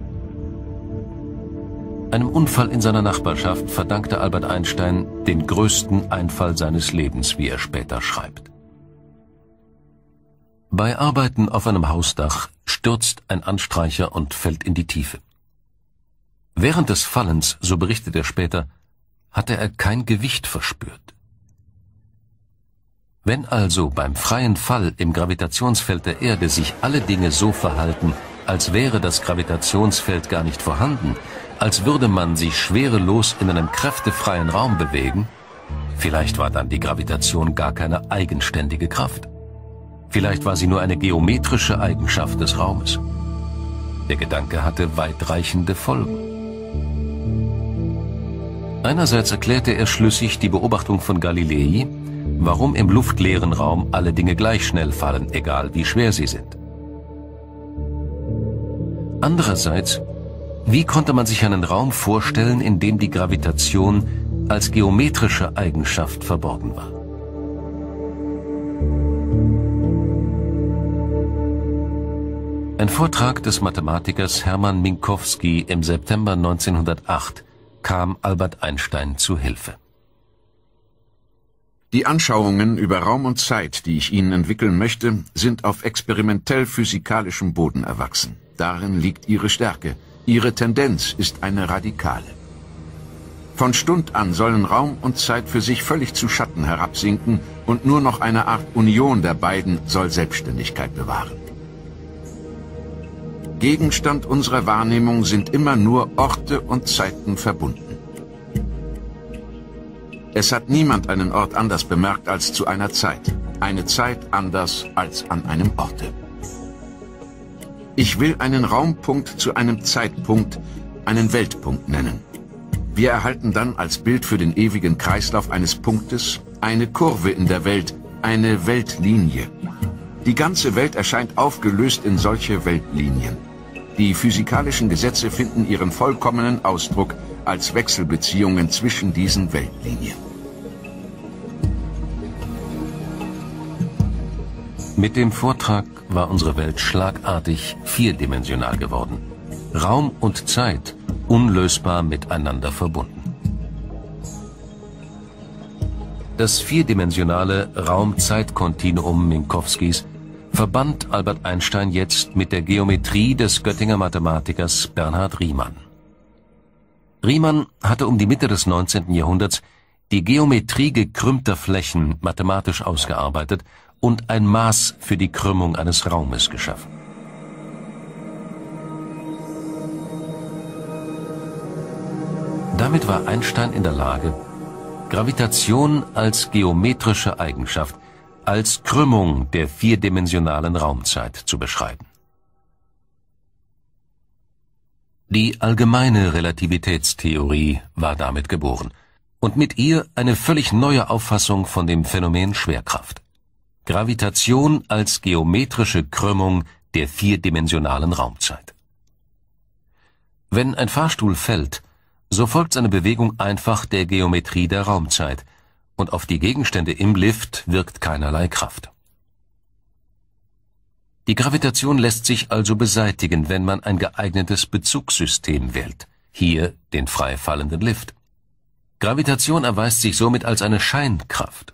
Einem Unfall in seiner Nachbarschaft verdankte Albert Einstein den größten Einfall seines Lebens, wie er später schreibt. Bei Arbeiten auf einem Hausdach stürzt ein Anstreicher und fällt in die Tiefe. Während des Fallens, so berichtet er später, hatte er kein Gewicht verspürt. Wenn also beim freien Fall im Gravitationsfeld der Erde sich alle Dinge so verhalten, als wäre das Gravitationsfeld gar nicht vorhanden, als würde man sich schwerelos in einem kräftefreien Raum bewegen, vielleicht war dann die Gravitation gar keine eigenständige Kraft. Vielleicht war sie nur eine geometrische Eigenschaft des Raumes. Der Gedanke hatte weitreichende Folgen. Einerseits erklärte er schlüssig die Beobachtung von Galilei, warum im luftleeren Raum alle Dinge gleich schnell fallen, egal wie schwer sie sind. Andererseits, wie konnte man sich einen Raum vorstellen, in dem die Gravitation als geometrische Eigenschaft verborgen war? Ein Vortrag des Mathematikers Hermann Minkowski im September 1908 kam Albert Einstein zu Hilfe. Die Anschauungen über Raum und Zeit, die ich Ihnen entwickeln möchte, sind auf experimentell-physikalischem Boden erwachsen. Darin liegt Ihre Stärke. Ihre Tendenz ist eine radikale. Von Stund an sollen Raum und Zeit für sich völlig zu Schatten herabsinken und nur noch eine Art Union der beiden soll Selbstständigkeit bewahren. Gegenstand unserer Wahrnehmung sind immer nur Orte und Zeiten verbunden. Es hat niemand einen Ort anders bemerkt als zu einer Zeit, eine Zeit anders als an einem Orte. Ich will einen Raumpunkt zu einem Zeitpunkt, einen Weltpunkt nennen. Wir erhalten dann als Bild für den ewigen Kreislauf eines Punktes eine Kurve in der Welt, eine Weltlinie. Die ganze Welt erscheint aufgelöst in solche Weltlinien. Die physikalischen Gesetze finden ihren vollkommenen Ausdruck als Wechselbeziehungen zwischen diesen Weltlinien. Mit dem Vortrag war unsere Welt schlagartig vierdimensional geworden. Raum und Zeit unlösbar miteinander verbunden. Das vierdimensionale Raum-Zeit-Kontinuum Minkowskis verband Albert Einstein jetzt mit der Geometrie des Göttinger Mathematikers Bernhard Riemann. Riemann hatte um die Mitte des 19. Jahrhunderts die Geometrie gekrümmter Flächen mathematisch ausgearbeitet und ein Maß für die Krümmung eines Raumes geschaffen. Damit war Einstein in der Lage, Gravitation als geometrische Eigenschaft, als Krümmung der vierdimensionalen Raumzeit zu beschreiben. Die allgemeine Relativitätstheorie war damit geboren und mit ihr eine völlig neue Auffassung von dem Phänomen Schwerkraft. Gravitation als geometrische Krümmung der vierdimensionalen Raumzeit. Wenn ein Fahrstuhl fällt, so folgt seine Bewegung einfach der Geometrie der Raumzeit und auf die Gegenstände im Lift wirkt keinerlei Kraft. Die Gravitation lässt sich also beseitigen, wenn man ein geeignetes Bezugssystem wählt, hier den frei fallenden Lift. Gravitation erweist sich somit als eine Scheinkraft.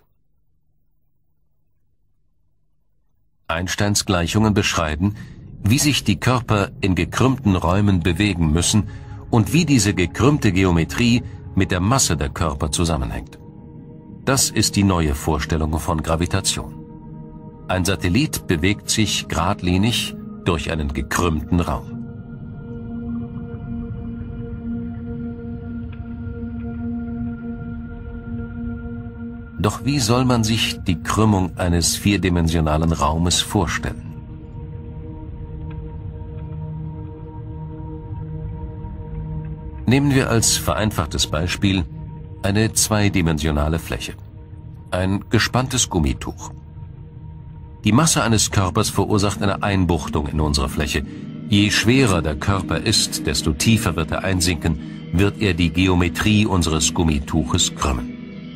Einsteins Gleichungen beschreiben, wie sich die Körper in gekrümmten Räumen bewegen müssen und wie diese gekrümmte Geometrie mit der Masse der Körper zusammenhängt. Das ist die neue Vorstellung von Gravitation. Ein Satellit bewegt sich geradlinig durch einen gekrümmten Raum. Doch wie soll man sich die Krümmung eines vierdimensionalen Raumes vorstellen? Nehmen wir als vereinfachtes Beispiel eine zweidimensionale Fläche, ein gespanntes Gummituch. Die Masse eines Körpers verursacht eine Einbuchtung in unsere Fläche. Je schwerer der Körper ist, desto tiefer wird er einsinken, wird er die Geometrie unseres Gummituches krümmen.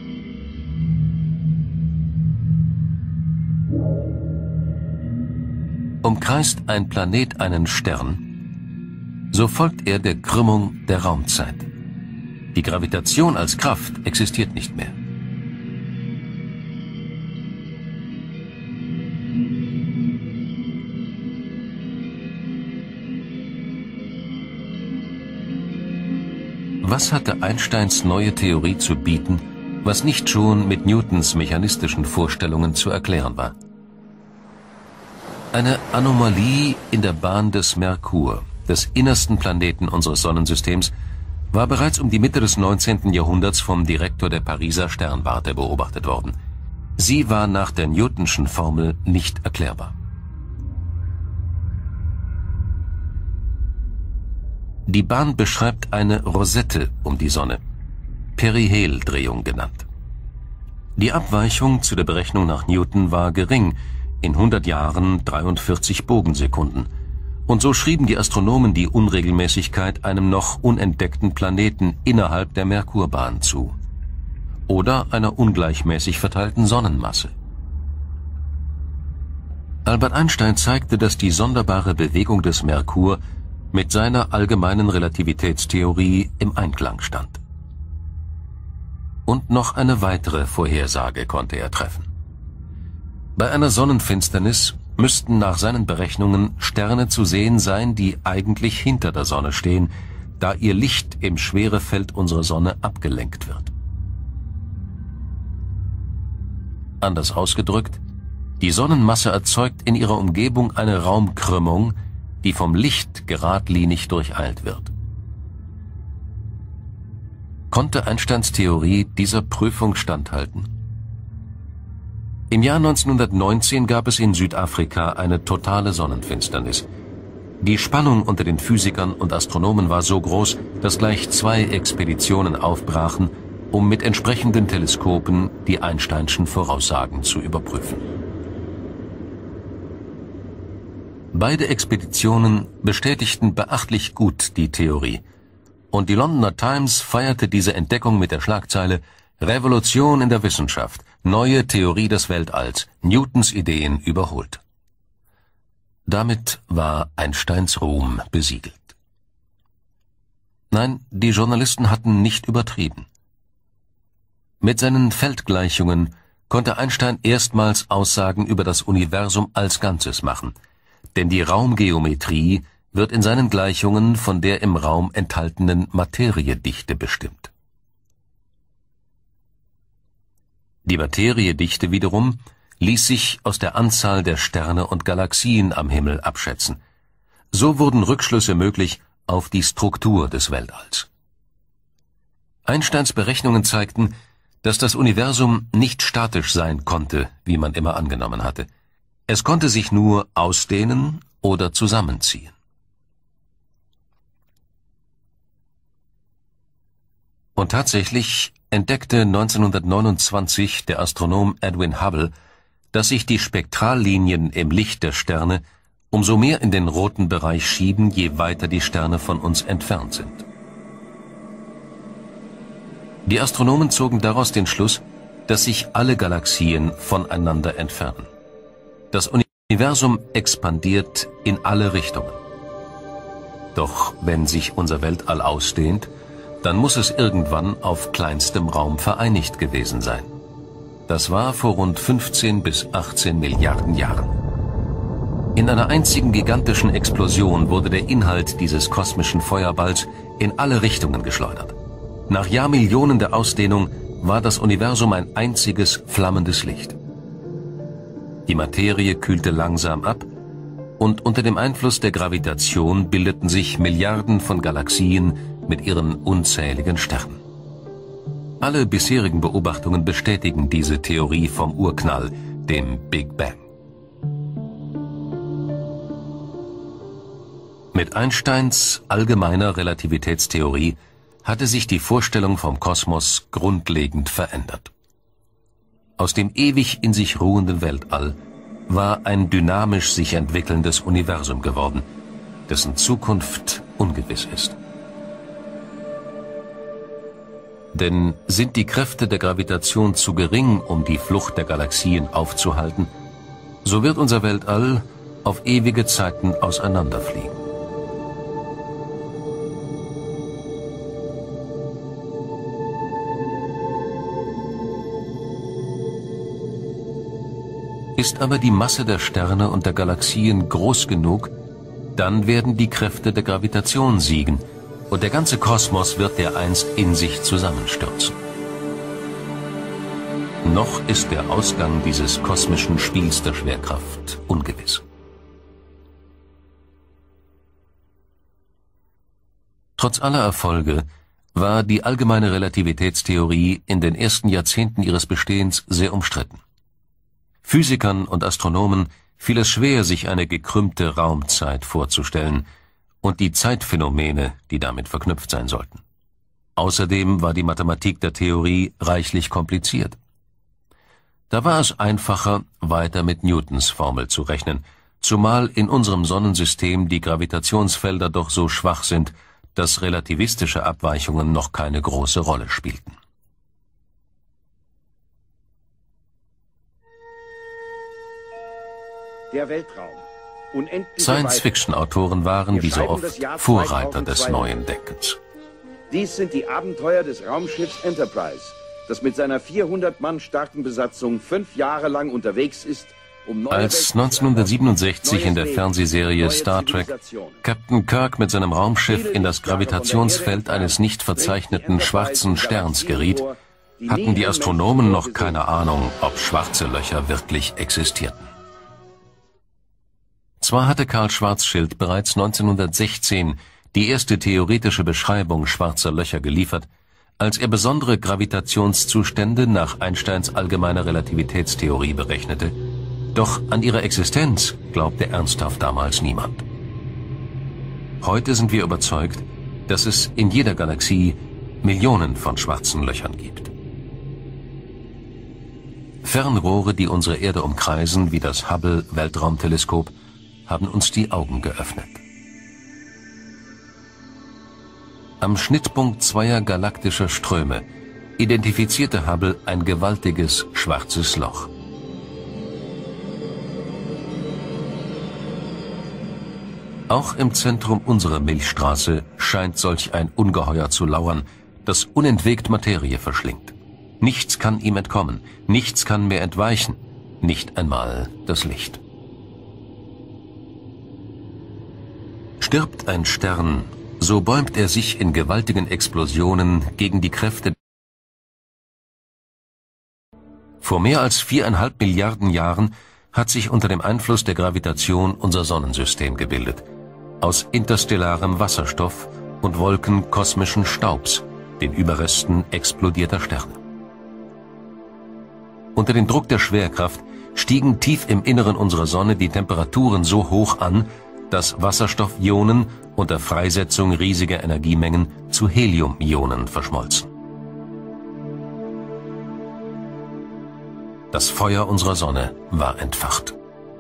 Umkreist ein Planet einen Stern, so folgt er der Krümmung der Raumzeit. Die Gravitation als Kraft existiert nicht mehr. Was hatte Einsteins neue Theorie zu bieten, was nicht schon mit Newtons mechanistischen Vorstellungen zu erklären war? Eine Anomalie in der Bahn des Merkur, des innersten Planeten unseres Sonnensystems, war bereits um die Mitte des 19. Jahrhunderts vom Direktor der Pariser Sternwarte beobachtet worden. Sie war nach der Newtonschen Formel nicht erklärbar. Die Bahn beschreibt eine Rosette um die Sonne, Periheldrehung genannt. Die Abweichung zu der Berechnung nach Newton war gering, in 100 Jahren 43 Bogensekunden. Und so schrieben die Astronomen die Unregelmäßigkeit einem noch unentdeckten Planeten innerhalb der Merkurbahn zu. Oder einer ungleichmäßig verteilten Sonnenmasse. Albert Einstein zeigte, dass die sonderbare Bewegung des Merkur mit seiner allgemeinen Relativitätstheorie im Einklang stand. Und noch eine weitere Vorhersage konnte er treffen. Bei einer Sonnenfinsternis müssten nach seinen Berechnungen Sterne zu sehen sein, die eigentlich hinter der Sonne stehen, da ihr Licht im Schwerefeld unserer Sonne abgelenkt wird. Anders ausgedrückt, die Sonnenmasse erzeugt in ihrer Umgebung eine Raumkrümmung, die vom Licht geradlinig durcheilt wird. Konnte Einsteins Theorie dieser Prüfung standhalten? Im Jahr 1919 gab es in Südafrika eine totale Sonnenfinsternis. Die Spannung unter den Physikern und Astronomen war so groß, dass gleich 2 Expeditionen aufbrachen, um mit entsprechenden Teleskopen die Einsteinschen Voraussagen zu überprüfen. Beide Expeditionen bestätigten beachtlich gut die Theorie, und die Londoner Times feierte diese Entdeckung mit der Schlagzeile »Revolution in der Wissenschaft, neue Theorie des Weltalls, Newtons Ideen überholt«. Damit war Einsteins Ruhm besiegelt. Nein, die Journalisten hatten nicht übertrieben. Mit seinen Feldgleichungen konnte Einstein erstmals Aussagen über das Universum als Ganzes machen, denn die Raumgeometrie wird in seinen Gleichungen von der im Raum enthaltenen Materiedichte bestimmt. Die Materiedichte wiederum ließ sich aus der Anzahl der Sterne und Galaxien am Himmel abschätzen. So wurden Rückschlüsse möglich auf die Struktur des Weltalls. Einsteins Berechnungen zeigten, dass das Universum nicht statisch sein konnte, wie man immer angenommen hatte. Es konnte sich nur ausdehnen oder zusammenziehen. Und tatsächlich entdeckte 1929 der Astronom Edwin Hubble, dass sich die Spektrallinien im Licht der Sterne umso mehr in den roten Bereich schieben, je weiter die Sterne von uns entfernt sind. Die Astronomen zogen daraus den Schluss, dass sich alle Galaxien voneinander entfernen. Das Universum expandiert in alle Richtungen. Doch wenn sich unser Weltall ausdehnt, dann muss es irgendwann auf kleinstem Raum vereinigt gewesen sein. Das war vor rund 15 bis 18 Milliarden Jahren. In einer einzigen gigantischen Explosion wurde der Inhalt dieses kosmischen Feuerballs in alle Richtungen geschleudert. Nach Jahrmillionen der Ausdehnung war das Universum ein einziges flammendes Licht. Die Materie kühlte langsam ab und unter dem Einfluss der Gravitation bildeten sich Milliarden von Galaxien mit ihren unzähligen Sternen. Alle bisherigen Beobachtungen bestätigen diese Theorie vom Urknall, dem Big Bang. Mit Einsteins allgemeiner Relativitätstheorie hatte sich die Vorstellung vom Kosmos grundlegend verändert. Aus dem ewig in sich ruhenden Weltall war ein dynamisch sich entwickelndes Universum geworden, dessen Zukunft ungewiss ist. Denn sind die Kräfte der Gravitation zu gering, um die Flucht der Galaxien aufzuhalten, so wird unser Weltall auf ewige Zeiten auseinanderfliegen. Ist aber die Masse der Sterne und der Galaxien groß genug, dann werden die Kräfte der Gravitation siegen und der ganze Kosmos wird dereinst in sich zusammenstürzen. Noch ist der Ausgang dieses kosmischen Spiels der Schwerkraft ungewiss. Trotz aller Erfolge war die allgemeine Relativitätstheorie in den ersten Jahrzehnten ihres Bestehens sehr umstritten. Physikern und Astronomen fiel es schwer, sich eine gekrümmte Raumzeit vorzustellen und die Zeitphänomene, die damit verknüpft sein sollten. Außerdem war die Mathematik der Theorie reichlich kompliziert. Da war es einfacher, weiter mit Newtons Formel zu rechnen, zumal in unserem Sonnensystem die Gravitationsfelder doch so schwach sind, dass relativistische Abweichungen noch keine große Rolle spielten. Der Weltraum. Science-Fiction-Autoren waren, wie so oft, Vorreiter des neuen Denkens. Dies sind die Abenteuer des Raumschiffs Enterprise, das mit seiner 400 Mann starken Besatzung 5 Jahre lang unterwegs ist, um neue Als 1967 in der Fernsehserie Star Trek Captain Kirk mit seinem Raumschiff in das Gravitationsfeld eines nicht verzeichneten schwarzen Sterns geriet, hatten die Astronomen noch keine Ahnung, ob schwarze Löcher wirklich existierten. Zwar hatte Karl Schwarzschild bereits 1916 die erste theoretische Beschreibung schwarzer Löcher geliefert, als er besondere Gravitationszustände nach Einsteins allgemeiner Relativitätstheorie berechnete, doch an ihre Existenz glaubte ernsthaft damals niemand. Heute sind wir überzeugt, dass es in jeder Galaxie Millionen von schwarzen Löchern gibt. Fernrohre, die unsere Erde umkreisen, wie das Hubble-Weltraumteleskop, haben uns die Augen geöffnet. Am Schnittpunkt zweier galaktischer Ströme identifizierte Hubble ein gewaltiges schwarzes Loch. Auch im Zentrum unserer Milchstraße scheint solch ein Ungeheuer zu lauern, das unentwegt Materie verschlingt. Nichts kann ihm entkommen, nichts kann mehr entweichen, nicht einmal das Licht. Stirbt ein Stern, so bäumt er sich in gewaltigen Explosionen gegen die Kräfte. Vor mehr als 4,5 Milliarden Jahren hat sich unter dem Einfluss der Gravitation unser Sonnensystem gebildet. Aus interstellarem Wasserstoff und Wolken kosmischen Staubs, den Überresten explodierter Sterne. Unter dem Druck der Schwerkraft stiegen tief im Inneren unserer Sonne die Temperaturen so hoch an, dass Wasserstoffionen unter Freisetzung riesiger Energiemengen zu Heliumionen verschmolzen. Das Feuer unserer Sonne war entfacht.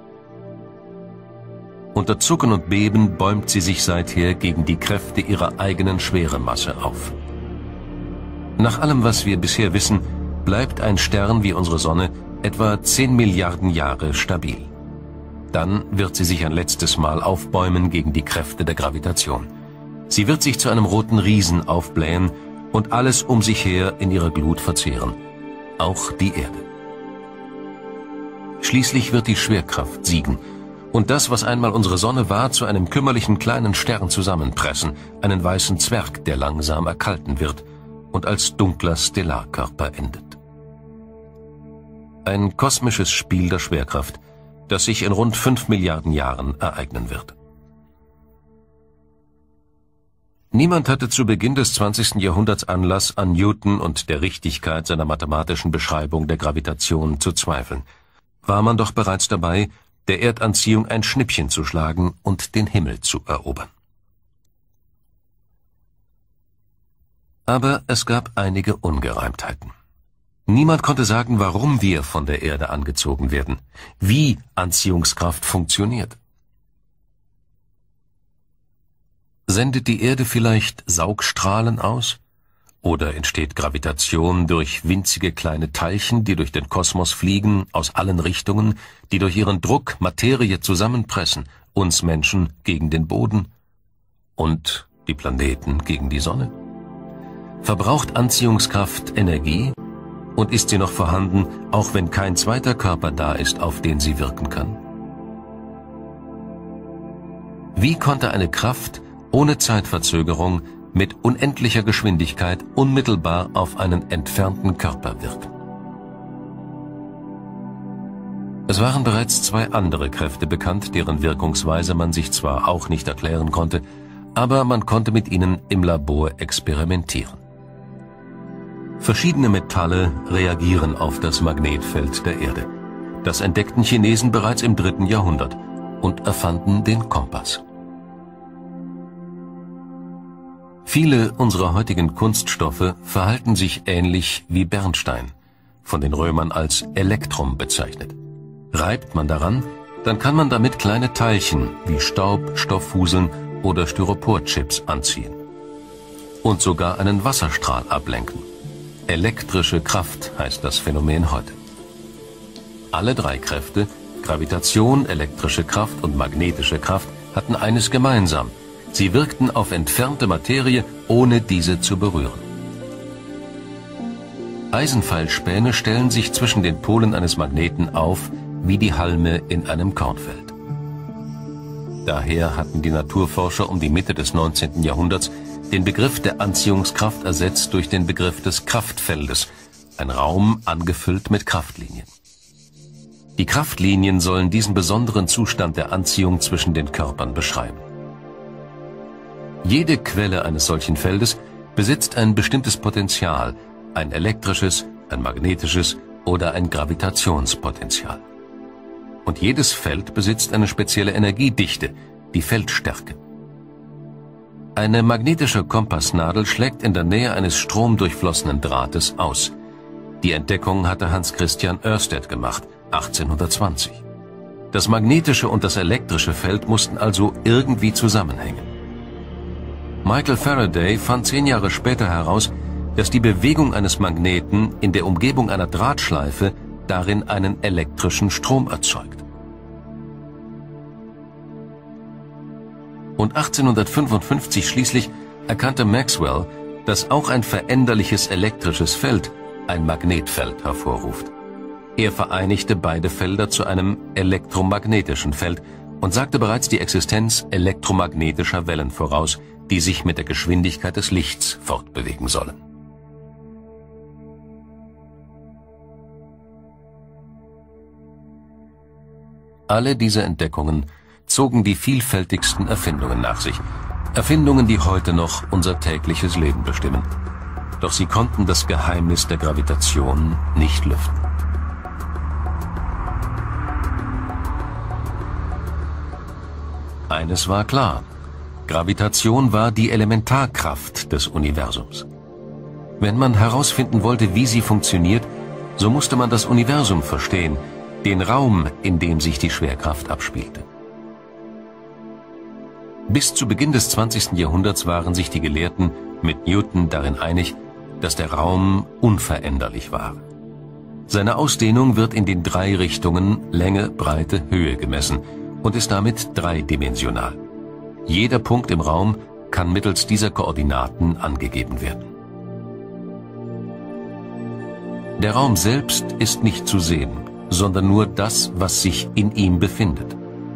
Unter Zucken und Beben bäumt sie sich seither gegen die Kräfte ihrer eigenen Schweremasse auf. Nach allem, was wir bisher wissen, bleibt ein Stern wie unsere Sonne etwa 10 Milliarden Jahre stabil. Dann wird sie sich ein letztes Mal aufbäumen gegen die Kräfte der Gravitation. Sie wird sich zu einem roten Riesen aufblähen und alles um sich her in ihrer Glut verzehren. Auch die Erde. Schließlich wird die Schwerkraft siegen und das, was einmal unsere Sonne war, zu einem kümmerlichen kleinen Stern zusammenpressen, einen weißen Zwerg, der langsam erkalten wird und als dunkler Stellarkörper endet. Ein kosmisches Spiel der Schwerkraft, das sich in rund 5 Milliarden Jahren ereignen wird. Niemand hatte zu Beginn des 20. Jahrhunderts Anlass, an Newton und der Richtigkeit seiner mathematischen Beschreibung der Gravitation zu zweifeln. War man doch bereits dabei, der Erdanziehung ein Schnippchen zu schlagen und den Himmel zu erobern. Aber es gab einige Ungereimtheiten. Niemand konnte sagen, warum wir von der Erde angezogen werden, wie Anziehungskraft funktioniert. Sendet die Erde vielleicht Saugstrahlen aus? Oder entsteht Gravitation durch winzige kleine Teilchen, die durch den Kosmos fliegen, aus allen Richtungen, die durch ihren Druck Materie zusammenpressen, uns Menschen gegen den Boden und die Planeten gegen die Sonne? Verbraucht Anziehungskraft Energie? Und ist sie noch vorhanden, auch wenn kein zweiter Körper da ist, auf den sie wirken kann? Wie konnte eine Kraft ohne Zeitverzögerung mit unendlicher Geschwindigkeit unmittelbar auf einen entfernten Körper wirken? Es waren bereits 2 andere Kräfte bekannt, deren Wirkungsweise man sich zwar auch nicht erklären konnte, aber man konnte mit ihnen im Labor experimentieren. Verschiedene Metalle reagieren auf das Magnetfeld der Erde. Das entdeckten Chinesen bereits im 3. Jahrhundert und erfanden den Kompass. Viele unserer heutigen Kunststoffe verhalten sich ähnlich wie Bernstein, von den Römern als Elektrum bezeichnet. Reibt man daran, dann kann man damit kleine Teilchen wie Staub, Stofffuseln oder Styroporchips anziehen. Und sogar einen Wasserstrahl ablenken. Elektrische Kraft heißt das Phänomen heute. Alle 3 Kräfte, Gravitation, elektrische Kraft und magnetische Kraft, hatten eines gemeinsam. Sie wirkten auf entfernte Materie, ohne diese zu berühren. Eisenpfeilspäne stellen sich zwischen den Polen eines Magneten auf, wie die Halme in einem Kornfeld. Daher hatten die Naturforscher um die Mitte des 19. Jahrhunderts den Begriff der Anziehungskraft ersetzt durch den Begriff des Kraftfeldes, ein Raum angefüllt mit Kraftlinien. Die Kraftlinien sollen diesen besonderen Zustand der Anziehung zwischen den Körpern beschreiben. Jede Quelle eines solchen Feldes besitzt ein bestimmtes Potential, ein elektrisches, ein magnetisches oder ein Gravitationspotenzial. Und jedes Feld besitzt eine spezielle Energiedichte, die Feldstärke. Eine magnetische Kompassnadel schlägt in der Nähe eines stromdurchflossenen Drahtes aus. Die Entdeckung hatte Hans Christian Ørsted gemacht, 1820. Das magnetische und das elektrische Feld mussten also irgendwie zusammenhängen. Michael Faraday fand 10 Jahre später heraus, dass die Bewegung eines Magneten in der Umgebung einer Drahtschleife darin einen elektrischen Strom erzeugt. Und 1855 schließlich erkannte Maxwell, dass auch ein veränderliches elektrisches Feld ein Magnetfeld hervorruft. Er vereinigte beide Felder zu einem elektromagnetischen Feld und sagte bereits die Existenz elektromagnetischer Wellen voraus, die sich mit der Geschwindigkeit des Lichts fortbewegen sollen. Alle diese Entdeckungen zogen die vielfältigsten Erfindungen nach sich. Erfindungen, die heute noch unser tägliches Leben bestimmen. Doch sie konnten das Geheimnis der Gravitation nicht lüften. Eines war klar: Gravitation war die Elementarkraft des Universums. Wenn man herausfinden wollte, wie sie funktioniert, so musste man das Universum verstehen, den Raum, in dem sich die Schwerkraft abspielte. Bis zu Beginn des 20. Jahrhunderts waren sich die Gelehrten mit Newton darin einig, dass der Raum unveränderlich war. Seine Ausdehnung wird in den 3 Richtungen Länge, Breite, Höhe gemessen und ist damit dreidimensional. Jeder Punkt im Raum kann mittels dieser Koordinaten angegeben werden. Der Raum selbst ist nicht zu sehen, sondern nur das, was sich in ihm befindet.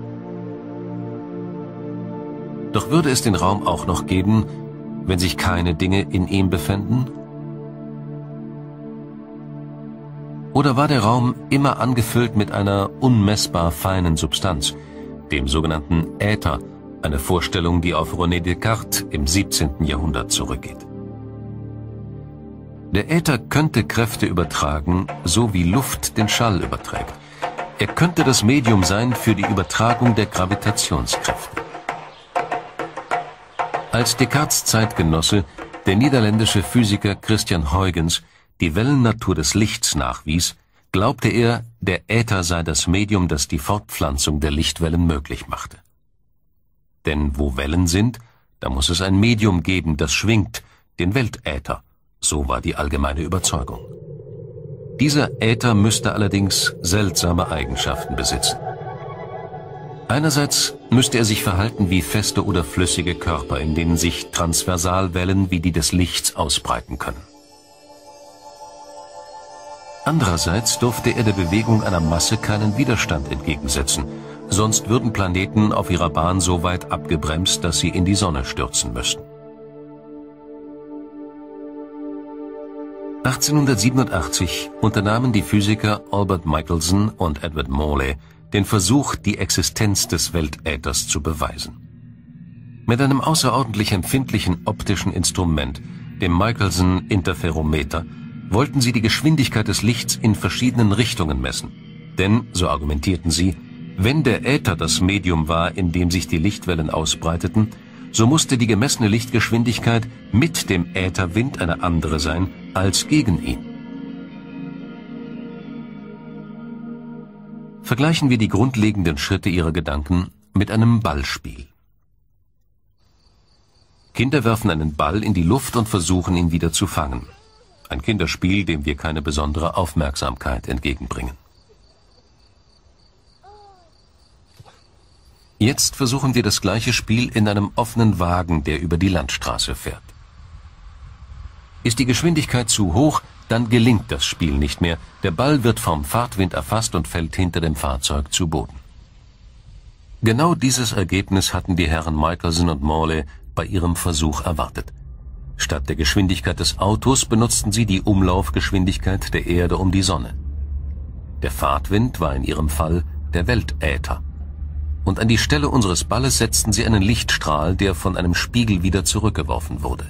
Doch würde es den Raum auch noch geben, wenn sich keine Dinge in ihm befänden? Oder war der Raum immer angefüllt mit einer unmessbar feinen Substanz, dem sogenannten Äther, eine Vorstellung, die auf René Descartes im 17. Jahrhundert zurückgeht? Der Äther könnte Kräfte übertragen, so wie Luft den Schall überträgt. Er könnte das Medium sein für die Übertragung der Gravitationskräfte. Als Descartes Zeitgenosse, der niederländische Physiker Christian Huygens, die Wellennatur des Lichts nachwies, glaubte er, der Äther sei das Medium, das die Fortpflanzung der Lichtwellen möglich machte. Denn wo Wellen sind, da muss es ein Medium geben, das schwingt, den Weltäther. So war die allgemeine Überzeugung. Dieser Äther müsste allerdings seltsame Eigenschaften besitzen. Einerseits müsste er sich verhalten wie feste oder flüssige Körper, in denen sich Transversalwellen wie die des Lichts ausbreiten können. Andererseits durfte er der Bewegung einer Masse keinen Widerstand entgegensetzen, sonst würden Planeten auf ihrer Bahn so weit abgebremst, dass sie in die Sonne stürzen müssten. 1887 unternahmen die Physiker Albert Michelson und Edward Morley den Versuch, die Existenz des Weltäthers zu beweisen. Mit einem außerordentlich empfindlichen optischen Instrument, dem Michelson-Interferometer, wollten sie die Geschwindigkeit des Lichts in verschiedenen Richtungen messen. Denn, so argumentierten sie, wenn der Äther das Medium war, in dem sich die Lichtwellen ausbreiteten, so musste die gemessene Lichtgeschwindigkeit mit dem Ätherwind eine andere sein als gegen ihn. Vergleichen wir die grundlegenden Schritte ihrer Gedanken mit einem Ballspiel. Kinder werfen einen Ball in die Luft und versuchen, ihn wieder zu fangen. Ein Kinderspiel, dem wir keine besondere Aufmerksamkeit entgegenbringen. Jetzt versuchen wir das gleiche Spiel in einem offenen Wagen, der über die Landstraße fährt. Ist die Geschwindigkeit zu hoch, dann gelingt das Spiel nicht mehr. Der Ball wird vom Fahrtwind erfasst und fällt hinter dem Fahrzeug zu Boden. Genau dieses Ergebnis hatten die Herren Michelson und Morley bei ihrem Versuch erwartet. Statt der Geschwindigkeit des Autos benutzten sie die Umlaufgeschwindigkeit der Erde um die Sonne. Der Fahrtwind war in ihrem Fall der Weltäther. Und an die Stelle unseres Balles setzten sie einen Lichtstrahl, der von einem Spiegel wieder zurückgeworfen wurde.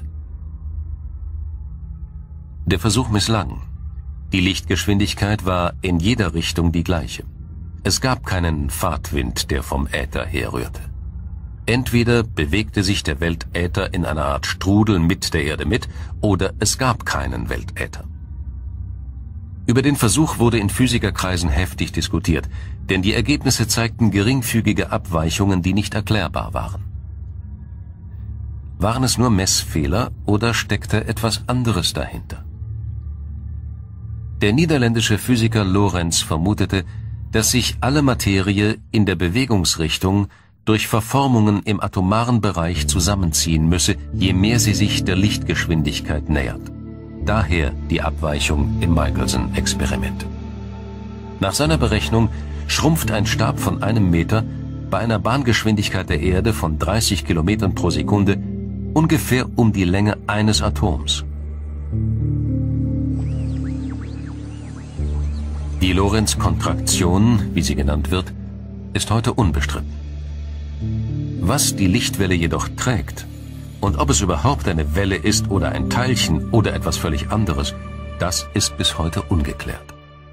Der Versuch misslang. Die Lichtgeschwindigkeit war in jeder Richtung die gleiche. Es gab keinen Fahrtwind, der vom Äther herrührte. Entweder bewegte sich der Weltäther in einer Art Strudel mit der Erde mit, oder es gab keinen Weltäther. Über den Versuch wurde in Physikerkreisen heftig diskutiert, denn die Ergebnisse zeigten geringfügige Abweichungen, die nicht erklärbar waren. Waren es nur Messfehler oder steckte etwas anderes dahinter? Der niederländische Physiker Lorentz vermutete, dass sich alle Materie in der Bewegungsrichtung durch Verformungen im atomaren Bereich zusammenziehen müsse, je mehr sie sich der Lichtgeschwindigkeit nähert. Daher die Abweichung im Michelson-Experiment. Nach seiner Berechnung schrumpft ein Stab von 1 Meter bei einer Bahngeschwindigkeit der Erde von 30 Kilometern pro Sekunde ungefähr um die Länge eines Atoms. Die Lorentz-Kontraktion, wie sie genannt wird, ist heute unbestritten. Was die Lichtwelle jedoch trägt und ob es überhaupt eine Welle ist oder ein Teilchen oder etwas völlig anderes, das ist bis heute ungeklärt.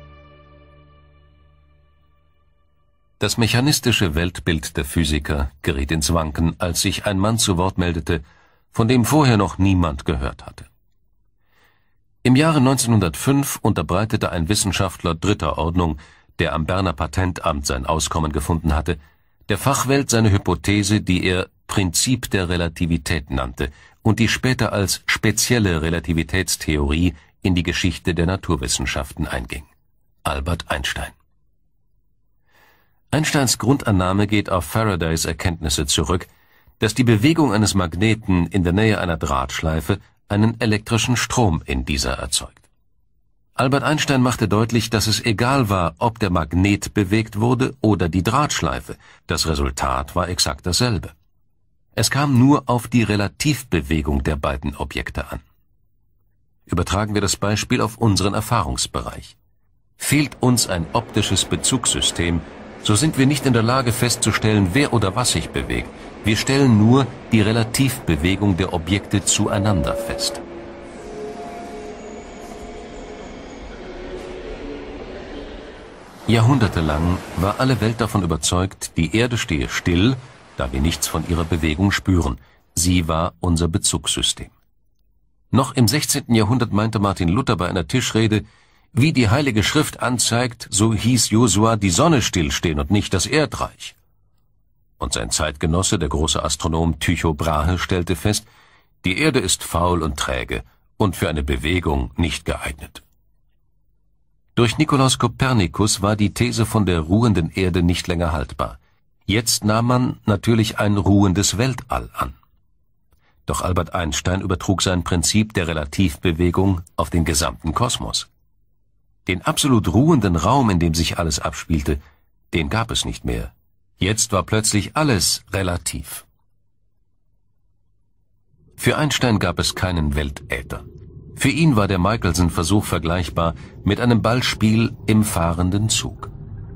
Das mechanistische Weltbild der Physiker geriet ins Wanken, als sich ein Mann zu Wort meldete, von dem vorher noch niemand gehört hatte. Im Jahre 1905 unterbreitete ein Wissenschaftler dritter Ordnung, der am Berner Patentamt sein Auskommen gefunden hatte, der Fachwelt seine Hypothese, die er Prinzip der Relativität nannte und die später als spezielle Relativitätstheorie in die Geschichte der Naturwissenschaften einging. Albert Einstein. Einsteins Grundannahme geht auf Faradays Erkenntnisse zurück, dass die Bewegung eines Magneten in der Nähe einer Drahtschleife einen elektrischen Strom in dieser erzeugt. Albert Einstein machte deutlich, dass es egal war, ob der Magnet bewegt wurde oder die Drahtschleife. Das Resultat war exakt dasselbe. Es kam nur auf die Relativbewegung der beiden Objekte an. Übertragen wir das Beispiel auf unseren Erfahrungsbereich. Fehlt uns ein optisches Bezugssystem, so sind wir nicht in der Lage festzustellen, wer oder was sich bewegt. Wir stellen nur die Relativbewegung der Objekte zueinander fest. Jahrhundertelang war alle Welt davon überzeugt, die Erde stehe still, da wir nichts von ihrer Bewegung spüren. Sie war unser Bezugssystem. Noch im 16. Jahrhundert meinte Martin Luther bei einer Tischrede, wie die Heilige Schrift anzeigt, so hieß Josua die Sonne stillstehen und nicht das Erdreich. Und sein Zeitgenosse, der große Astronom Tycho Brahe, stellte fest, die Erde ist faul und träge und für eine Bewegung nicht geeignet. Durch Nikolaus Kopernikus war die These von der ruhenden Erde nicht länger haltbar. Jetzt nahm man natürlich ein ruhendes Weltall an. Doch Albert Einstein übertrug sein Prinzip der Relativbewegung auf den gesamten Kosmos. Den absolut ruhenden Raum, in dem sich alles abspielte, den gab es nicht mehr. Jetzt war plötzlich alles relativ. Für Einstein gab es keinen Weltäther. Für ihn war der Michelson-Versuch vergleichbar mit einem Ballspiel im fahrenden Zug.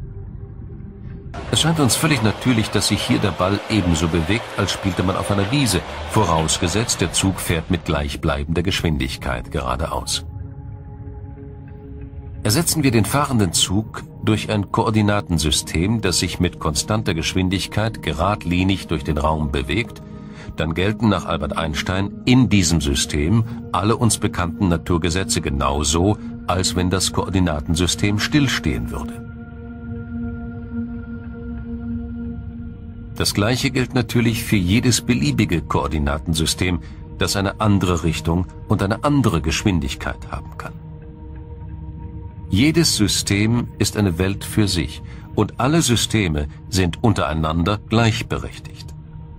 Es scheint uns völlig natürlich, dass sich hier der Ball ebenso bewegt, als spielte man auf einer Wiese, vorausgesetzt der Zug fährt mit gleichbleibender Geschwindigkeit geradeaus. Ersetzen wir den fahrenden Zug durch ein Koordinatensystem, das sich mit konstanter Geschwindigkeit geradlinig durch den Raum bewegt, dann gelten nach Albert Einstein in diesem System alle uns bekannten Naturgesetze genauso, als wenn das Koordinatensystem stillstehen würde. Das Gleiche gilt natürlich für jedes beliebige Koordinatensystem, das eine andere Richtung und eine andere Geschwindigkeit haben kann. Jedes System ist eine Welt für sich und alle Systeme sind untereinander gleichberechtigt.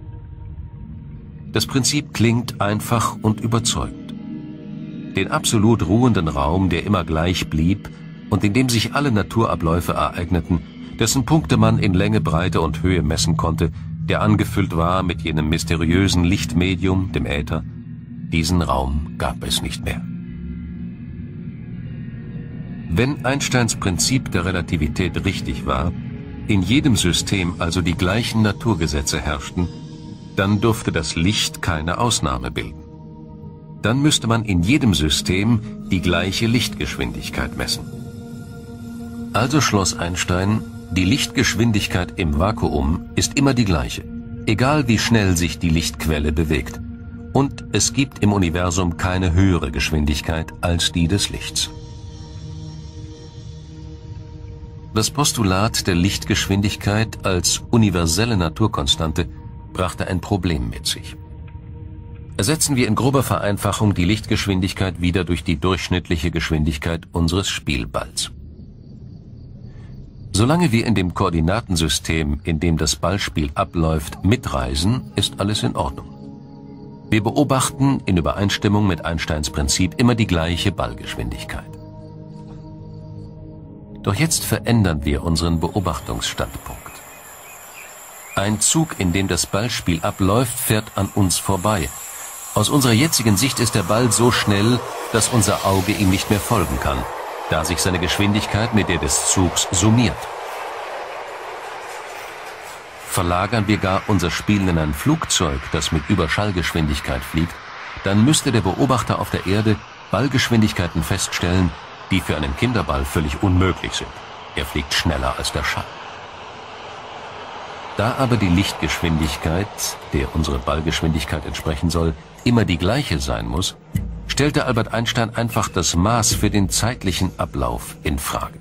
Das Prinzip klingt einfach und überzeugend. Den absolut ruhenden Raum, der immer gleich blieb und in dem sich alle Naturabläufe ereigneten, dessen Punkte man in Länge, Breite und Höhe messen konnte, der angefüllt war mit jenem mysteriösen Lichtmedium, dem Äther, diesen Raum gab es nicht mehr. Wenn Einsteins Prinzip der Relativität richtig war, in jedem System also die gleichen Naturgesetze herrschten, dann durfte das Licht keine Ausnahme bilden. Dann müsste man in jedem System die gleiche Lichtgeschwindigkeit messen. Also schloss Einstein, die Lichtgeschwindigkeit im Vakuum ist immer die gleiche, egal wie schnell sich die Lichtquelle bewegt. Und es gibt im Universum keine höhere Geschwindigkeit als die des Lichts. Das Postulat der Lichtgeschwindigkeit als universelle Naturkonstante brachte ein Problem mit sich. Ersetzen wir in grober Vereinfachung die Lichtgeschwindigkeit wieder durch die durchschnittliche Geschwindigkeit unseres Spielballs. Solange wir in dem Koordinatensystem, in dem das Ballspiel abläuft, mitreisen, ist alles in Ordnung. Wir beobachten in Übereinstimmung mit Einsteins Prinzip immer die gleiche Ballgeschwindigkeit. Doch jetzt verändern wir unseren Beobachtungsstandpunkt. Ein Zug, in dem das Ballspiel abläuft, fährt an uns vorbei. Aus unserer jetzigen Sicht ist der Ball so schnell, dass unser Auge ihm nicht mehr folgen kann, da sich seine Geschwindigkeit mit der des Zugs summiert. Verlagern wir gar unser Spiel in ein Flugzeug, das mit Überschallgeschwindigkeit fliegt, dann müsste der Beobachter auf der Erde Ballgeschwindigkeiten feststellen, die für einen Kinderball völlig unmöglich sind. Er fliegt schneller als der Schall. Da aber die Lichtgeschwindigkeit, der unsere Ballgeschwindigkeit entsprechen soll, immer die gleiche sein muss, stellte Albert Einstein einfach das Maß für den zeitlichen Ablauf in Frage.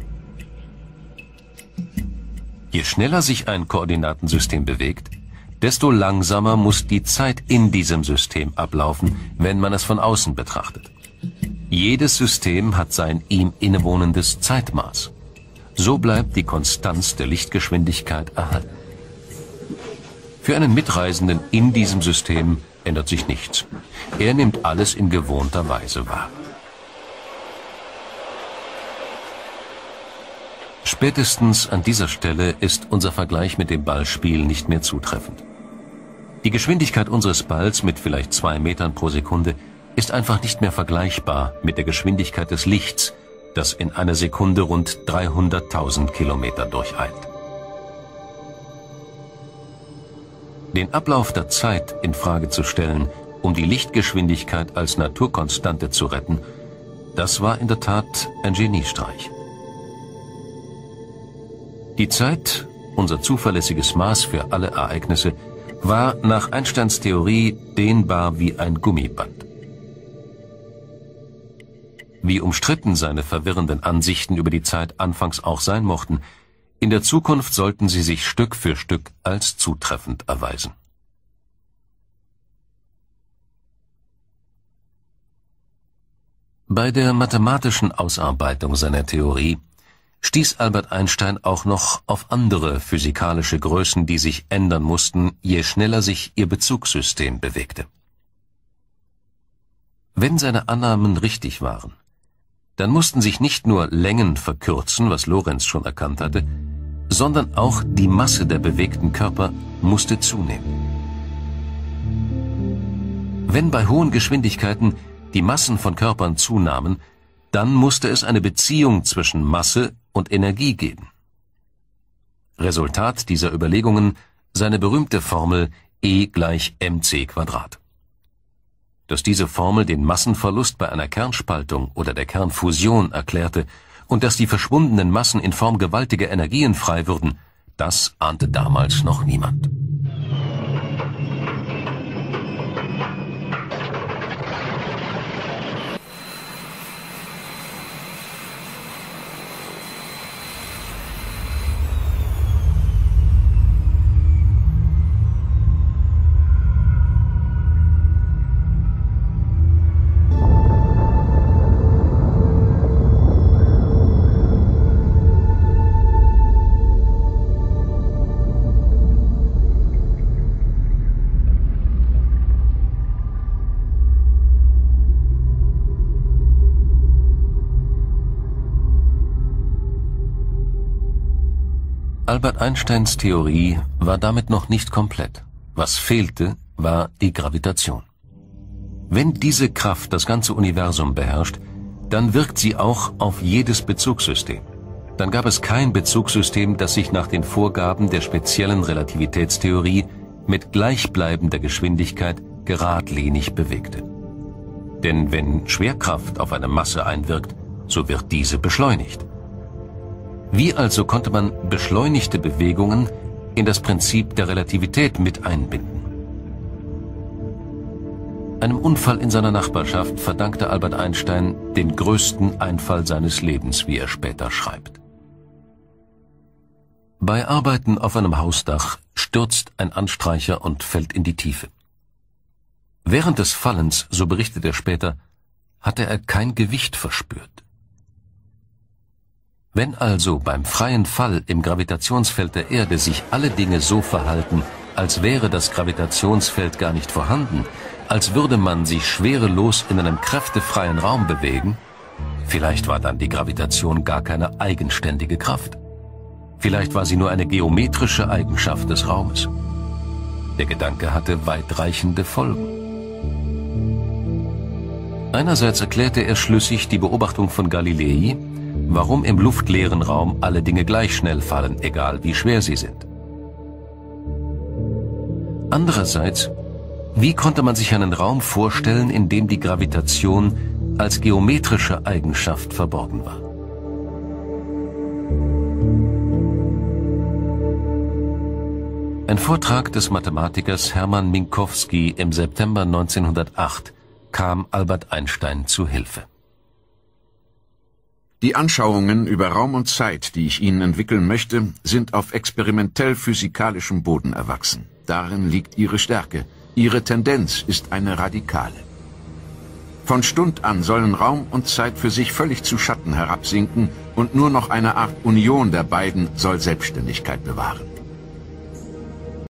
Je schneller sich ein Koordinatensystem bewegt, desto langsamer muss die Zeit in diesem System ablaufen, wenn man es von außen betrachtet. Jedes System hat sein ihm innewohnendes Zeitmaß. So bleibt die Konstanz der Lichtgeschwindigkeit erhalten. Für einen Mitreisenden in diesem System ändert sich nichts. Er nimmt alles in gewohnter Weise wahr. Spätestens an dieser Stelle ist unser Vergleich mit dem Ballspiel nicht mehr zutreffend. Die Geschwindigkeit unseres Balls mit vielleicht 2 Metern pro Sekunde ist einfach nicht mehr vergleichbar mit der Geschwindigkeit des Lichts, das in einer Sekunde rund 300.000 Kilometer durcheilt. Den Ablauf der Zeit in Frage zu stellen, um die Lichtgeschwindigkeit als Naturkonstante zu retten, das war in der Tat ein Geniestreich. Die Zeit, unser zuverlässiges Maß für alle Ereignisse, war nach Einsteins Theorie dehnbar wie ein Gummiband. Wie umstritten seine verwirrenden Ansichten über die Zeit anfangs auch sein mochten, in der Zukunft sollten sie sich Stück für Stück als zutreffend erweisen. Bei der mathematischen Ausarbeitung seiner Theorie stieß Albert Einstein auch noch auf andere physikalische Größen, die sich ändern mussten, je schneller sich ihr Bezugssystem bewegte. Wenn seine Annahmen richtig waren, dann mussten sich nicht nur Längen verkürzen, was Lorentz schon erkannt hatte, sondern auch die Masse der bewegten Körper musste zunehmen. Wenn bei hohen Geschwindigkeiten die Massen von Körpern zunahmen, dann musste es eine Beziehung zwischen Masse und Energie geben. Resultat dieser Überlegungen seine berühmte Formel E = mc². Dass diese Formel den Massenverlust bei einer Kernspaltung oder der Kernfusion erklärte und dass die verschwundenen Massen in Form gewaltiger Energien frei würden, das ahnte damals noch niemand. Albert Einsteins Theorie war damit noch nicht komplett. Was fehlte, war die Gravitation. Wenn diese Kraft das ganze Universum beherrscht, dann wirkt sie auch auf jedes Bezugssystem. Dann gab es kein Bezugssystem, das sich nach den Vorgaben der speziellen Relativitätstheorie mit gleichbleibender Geschwindigkeit geradlinig bewegte. Denn wenn Schwerkraft auf eine Masse einwirkt, so wird diese beschleunigt. Wie also konnte man beschleunigte Bewegungen in das Prinzip der Relativität mit einbinden? Einem Unfall in seiner Nachbarschaft verdankte Albert Einstein den größten Einfall seines Lebens, wie er später schreibt. Bei Arbeiten auf einem Hausdach stürzt ein Anstreicher und fällt in die Tiefe. Während des Fallens, so berichtet er später, hatte er kein Gewicht verspürt. Wenn also beim freien Fall im Gravitationsfeld der Erde sich alle Dinge so verhalten, als wäre das Gravitationsfeld gar nicht vorhanden, als würde man sich schwerelos in einem kräftefreien Raum bewegen, vielleicht war dann die Gravitation gar keine eigenständige Kraft. Vielleicht war sie nur eine geometrische Eigenschaft des Raumes. Der Gedanke hatte weitreichende Folgen. Einerseits erklärte er schlüssig die Beobachtung von Galilei, warum im luftleeren Raum alle Dinge gleich schnell fallen, egal wie schwer sie sind. Andererseits, wie konnte man sich einen Raum vorstellen, in dem die Gravitation als geometrische Eigenschaft verborgen war? Ein Vortrag des Mathematikers Hermann Minkowski im September 1908 kam Albert Einstein zu Hilfe. Die Anschauungen über Raum und Zeit, die ich Ihnen entwickeln möchte, sind auf experimentell-physikalischem Boden erwachsen. Darin liegt Ihre Stärke. Ihre Tendenz ist eine radikale. Von Stund an sollen Raum und Zeit für sich völlig zu Schatten herabsinken und nur noch eine Art Union der beiden soll Selbstständigkeit bewahren.